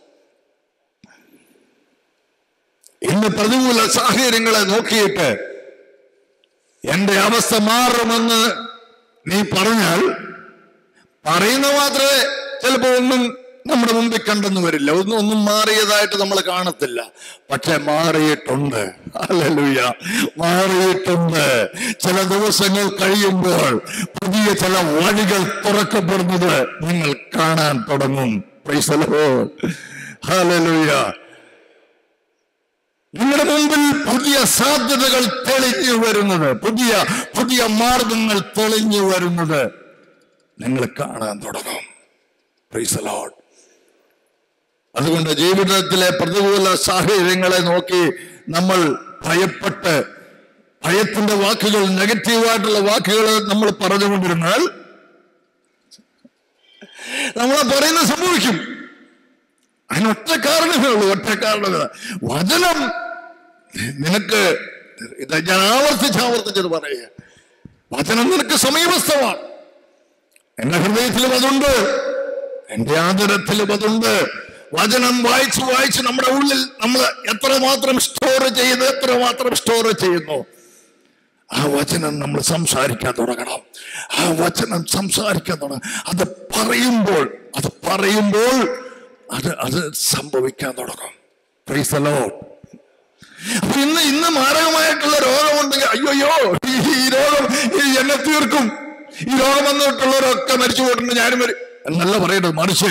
ഇന്ന് പ്രതികൂല സാഹചര്യങ്ങളെ നോക്കിയിട്ട് എന്റെ അവസ്ഥ മാറുമെന്ന് നീ പറഞ്ഞാൽ, പറയുന്ന മാത്രമേ ചിലപ്പോ ഒന്നും നമ്മുടെ മുമ്പിൽ കണ്ടെന്ന് വരില്ല, ഒന്നും ഒന്നും മാറിയതായിട്ട് നമ്മൾ കാണത്തില്ല. പക്ഷെ മാറിയിട്ടുണ്ട്. ഹല്ലേലൂയ, മാറിയിട്ടുണ്ട്. ചില ദിവസങ്ങൾ കഴിയുമ്പോൾ പുതിയ ചില വഴികൾ തുറക്കപ്പെടുന്നത് നിങ്ങൾ കാണാൻ തുടങ്ങും. Praise the Lord. ഹല്ലേലൂയ. നിങ്ങളുടെ മുമ്പിൽ പുതിയ സാധ്യതകൾ തെളിഞ്ഞു വരുന്നത്, പുതിയ പുതിയ മാർഗങ്ങൾ തെളിഞ്ഞു വരുന്നത് നിങ്ങൾ കാണാൻ തുടങ്ങും. Praise the Lord. അതുകൊണ്ട് ജീവിതത്തിലെ പ്രതികൂല സാഹചര്യങ്ങളെ നോക്കി നമ്മൾ ഭയപ്പെട്ട് ഭയത്തിന്റെ വാക്കുകൾ, നെഗറ്റീവായിട്ടുള്ള വാക്കുകൾ നമ്മൾ പറഞ്ഞുകൊണ്ടിരുന്നാൽ നമ്മളെ പറയുന്നത് സംഭവിക്കും. അതിനൊറ്റ കാരണമേ ഉള്ളൂ, ഒറ്റ കാരണമേ. വചനം നിനക്ക്, ഇത് ഞാൻ ആവർത്തിച്ച് ആവർത്തിച്ചത് പറയുക, വചനം നിനക്ക് സമീപസ്ഥമാണ്. എന്റെ ഹൃദയത്തിലും അതുണ്ട്, എന്റെ ആദരത്തിലും അതുണ്ട്. വചനം വായിച്ച് വായിച്ച് നമ്മുടെ ഉള്ളിൽ നമ്മൾ എത്രമാത്രം സ്റ്റോർ ചെയ്ത് എത്രമാത്രം സ്റ്റോർ ചെയ്യുന്നു, ആ വചനം നമ്മൾ സംസാരിക്കാൻ തുടങ്ങണം. ആ വചനം സംസാരിക്കാൻ തുടങ്ങണം. അത് പറയുമ്പോൾ അത് പറയുമ്പോൾ അത് അത് സംഭവിക്കാൻ തുടങ്ങും. Praise the Lord. അപ്പൊ ഇന്ന് ഇന്ന് മാരകമായിട്ടുള്ള രോഗമുണ്ടെങ്കിൽ അയ്യോയ്യോ ഈ രോഗം എന്നെ തീർക്കും, ഈ രോഗം വന്നിട്ടുള്ളവരൊക്കെ മരിച്ചു പോയിട്ടുണ്ട്, ഞാനും വരും എന്നല്ല പറയേണ്ടത്. മറിച്ച്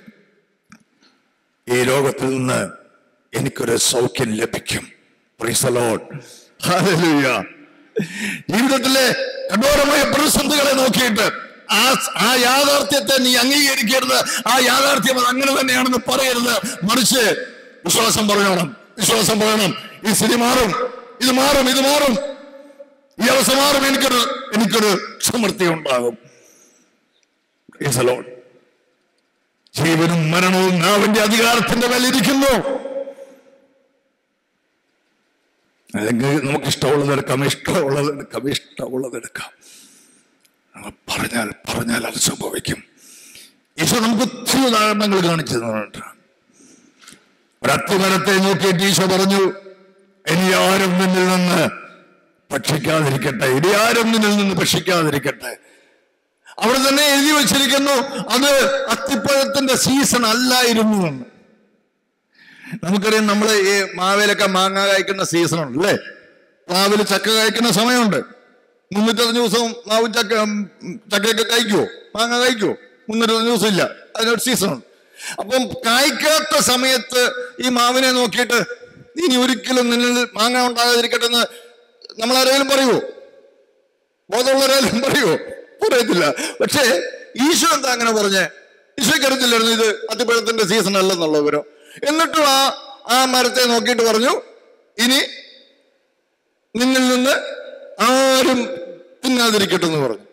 ഈ രോഗത്തിൽ നിന്ന് എനിക്കൊരു സൗഖ്യം ലഭിക്കും. Praise the Lord. ഹല്ലേലൂയ. ജീവിതത്തിലെ കഠോരമായ പ്രതിസന്ധികളെ നോക്കിയിട്ട് ആ ആ യാഥാർത്ഥ്യത്തെ നീ അംഗീകരിക്കരുത്. ആ യാഥാർത്ഥ്യം അത് അങ്ങനെ തന്നെയാണെന്ന് പറയരുത്. മറിച്ച് വിശ്വാസം പറയണം, വിശ്വാസം പറയണം. ഈ സ്ഥിതി മാറും, ഇത് മാറും, ഇത് മാറും, ഈ അവസ്ഥ മാറും, എനിക്കൊരു എനിക്കൊരു സമൃദ്ധി ഉണ്ടാകും. Praise the Lord. ജീവനും മരണവും നാവിന്റെ അധികാരത്തിന്റെ മേലിരിക്കുന്നു. അല്ലെങ്കിൽ നമുക്ക് ഇഷ്ടമുള്ളത് എടുക്കാം, ഇഷ്ടമുള്ളത് എടുക്കാം, ഇഷ്ടമുള്ളത് എടുക്കാം. പറഞ്ഞാൽ പറഞ്ഞാൽ അത് സംഭവിക്കും. ഈശോ നമുക്ക് ഒത്തിരി ഉദാഹരണങ്ങൾ കാണിച്ചു തന്നിട്ടുണ്ട്. ഒരത്തിമരത്തെ നോക്കിയിട്ട് ഈശോ പറഞ്ഞു, ഇനി ആരും നിന്നിൽ നിന്ന് ഭക്ഷിക്കാതിരിക്കട്ടെ, ഇനി ആരും നിന്നിൽ നിന്ന് ഭക്ഷിക്കാതിരിക്കട്ടെ. അവിടെ തന്നെ എഴുതി വച്ചിരിക്കുന്നു, അത് അത്തിപ്പഴത്തിന്റെ സീസൺ അല്ലായിരുന്നു എന്ന്. നമുക്കറിയാം, നമ്മള് ഈ മാവേലൊക്കെ മാങ്ങ കായ്ക്കുന്ന സീസൺ ഉണ്ട് അല്ലേ? മാവില് ചക്ക കായ്ക്കുന്ന സമയമുണ്ട്. മുന്നൂറ്റഞ്ച് ദിവസവും മാവും ചക്ക ചക്കയൊക്കെ കഴിക്കുവോ? മാങ്ങ കഴിക്കുവോ? മുന്നൂറ്റഞ്ച് ദിവസം ഇല്ല, അതിനൊരു സീസണുണ്ട്. അപ്പം കായ്ക്കാത്ത സമയത്ത് ഈ മാവിനെ നോക്കിയിട്ട് ഇനി ഒരിക്കലും നിന്നിൽ മാങ്ങ ഉണ്ടാകാതിരിക്കട്ടെ എന്ന് നമ്മളാരെങ്കിലും പറയുവോ? ബോധമുള്ളവരാരും പറയുവോ? പറയത്തില്ല. പക്ഷേ ഈശോ എന്താ അങ്ങനെ പറഞ്ഞേ? ഈശോയ്ക്ക് അറിയത്തില്ലായിരുന്നു ഇത് അത്തിപ്പഴത്തിന്റെ സീസൺ അല്ലെന്നുള്ള വിവരം. എന്നിട്ടും ആ ആ മരത്തെ നോക്കിയിട്ട് പറഞ്ഞു, ഇനി നിന്നിൽ നിന്ന് ആരും തിന്നാതിരിക്കട്ടെ എന്ന് പറഞ്ഞു.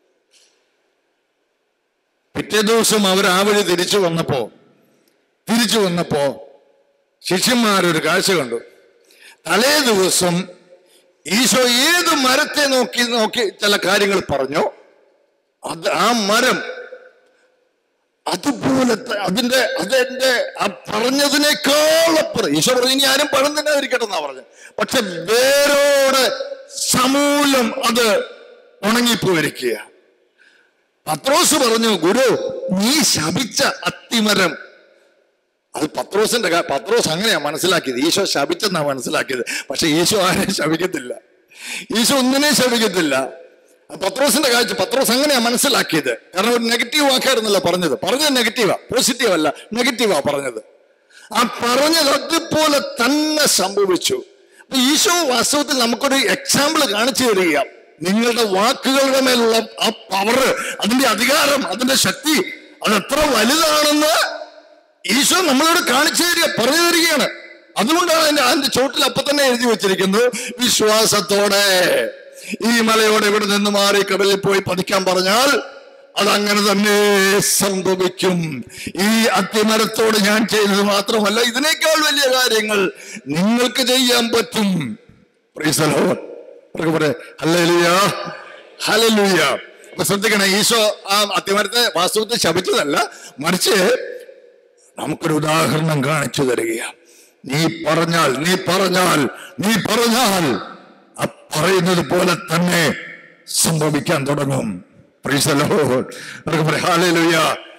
പിറ്റേ ദിവസം അവർ ആ വഴി തിരിച്ചു വന്നപ്പോ തിരിച്ചു വന്നപ്പോ ശിഷ്യന്മാരൊരു കാഴ്ച കണ്ടു. തലേ ദിവസം ഈശോ ഏത് മരത്തെ നോക്കി നോക്കി ചില കാര്യങ്ങൾ പറഞ്ഞോ, അത് ആ മരം അതുപോലെ അതിന്റെ അതെന്റെ ആ പറഞ്ഞതിനേക്കാളപ്പുറം ഈശോ പറഞ്ഞു ഇനി ആരും പഴം തിന്നാതിരിക്കട്ടെ എന്നാ പറഞ്ഞത്. പക്ഷെ വേരോട് സമൂലം അത് ഉണങ്ങിപ്പോയിരിക്കുക. പത്രോസ് പറഞ്ഞു, ഗുരു നീ ശപിച്ച അത്തിമരം. അത് പത്രോസിന്റെ പത്രോസ് അങ്ങനെയാ മനസ്സിലാക്കിയത്, ഈശോ ശപിച്ചെന്നാ മനസ്സിലാക്കിയത്. പക്ഷെ ഈശോ ആരെയും ശപിക്കത്തില്ല, ഈശോ ഒന്നിനെ ശപിക്കത്തില്ല. പത്രോസിന്റെ കാഴ്ച പത്രോസ് അങ്ങനെയാ മനസ്സിലാക്കിയത്. കാരണം ഒരു നെഗറ്റീവ് വാക്കായിരുന്നല്ലോ പറഞ്ഞത്. പറഞ്ഞത് നെഗറ്റീവാ, പോസിറ്റീവ് അല്ല, നെഗറ്റീവാ പറഞ്ഞത്. ആ പറഞ്ഞത് അതുപോലെ തന്നെ സംഭവിച്ചു. അപ്പൊ ഈശോ വാസ്തവത്തിൽ നമുക്കൊരു എക്സാമ്പിൾ കാണിച്ചു തരിക. നിങ്ങളുടെ വാക്കുകളുടെ മേലുള്ള ആ പവർ, അതിന്റെ അധികാരം, അതിന്റെ ശക്തി അത് എത്ര വലുതാണെന്ന് ഈശോ നമ്മളോട് കാണിച്ചു തരിക, പറഞ്ഞു തരികയാണ്. അതുകൊണ്ടാണ് അതിന്റെ അതിന്റെ ചോട്ടിൽ അപ്പൊ തന്നെ എഴുതി വെച്ചിരിക്കുന്നത്, വിശ്വാസത്തോടെ ഈ മലയോടെ ഇവിടെ നിന്ന് മാറി കടലിൽ പോയി പതിക്കാൻ പറഞ്ഞാൽ അതങ്ങനെ തന്നെ സംഭവിക്കും. ഈ അത്തിമരത്തോട് ഞാൻ ചെയ്തത് മാത്രമല്ല, ഇതിനേക്കാൾ വലിയ കാര്യങ്ങൾ നിങ്ങൾക്ക് ചെയ്യാൻ പറ്റും. Praise the Lord. Hallelujah, hallelujah. അപ്പൊ ശ്രദ്ധിക്കണേ, ഈശോ ആ അത്തിമരത്തെ വാസ്തവത്തിൽ ശപിച്ചതല്ല, മറിച്ച് നമുക്കൊരു ഉദാഹരണം കാണിച്ചു തരികയാണ്. നീ പറഞ്ഞാൽ നീ പറഞ്ഞാൽ നീ പറഞ്ഞാൽ ആ പറയുന്നത് പോലെ തന്നെ സംഭവിക്കാൻ തുടങ്ങും. Praise the Lord. ഹല്ലേലൂയ.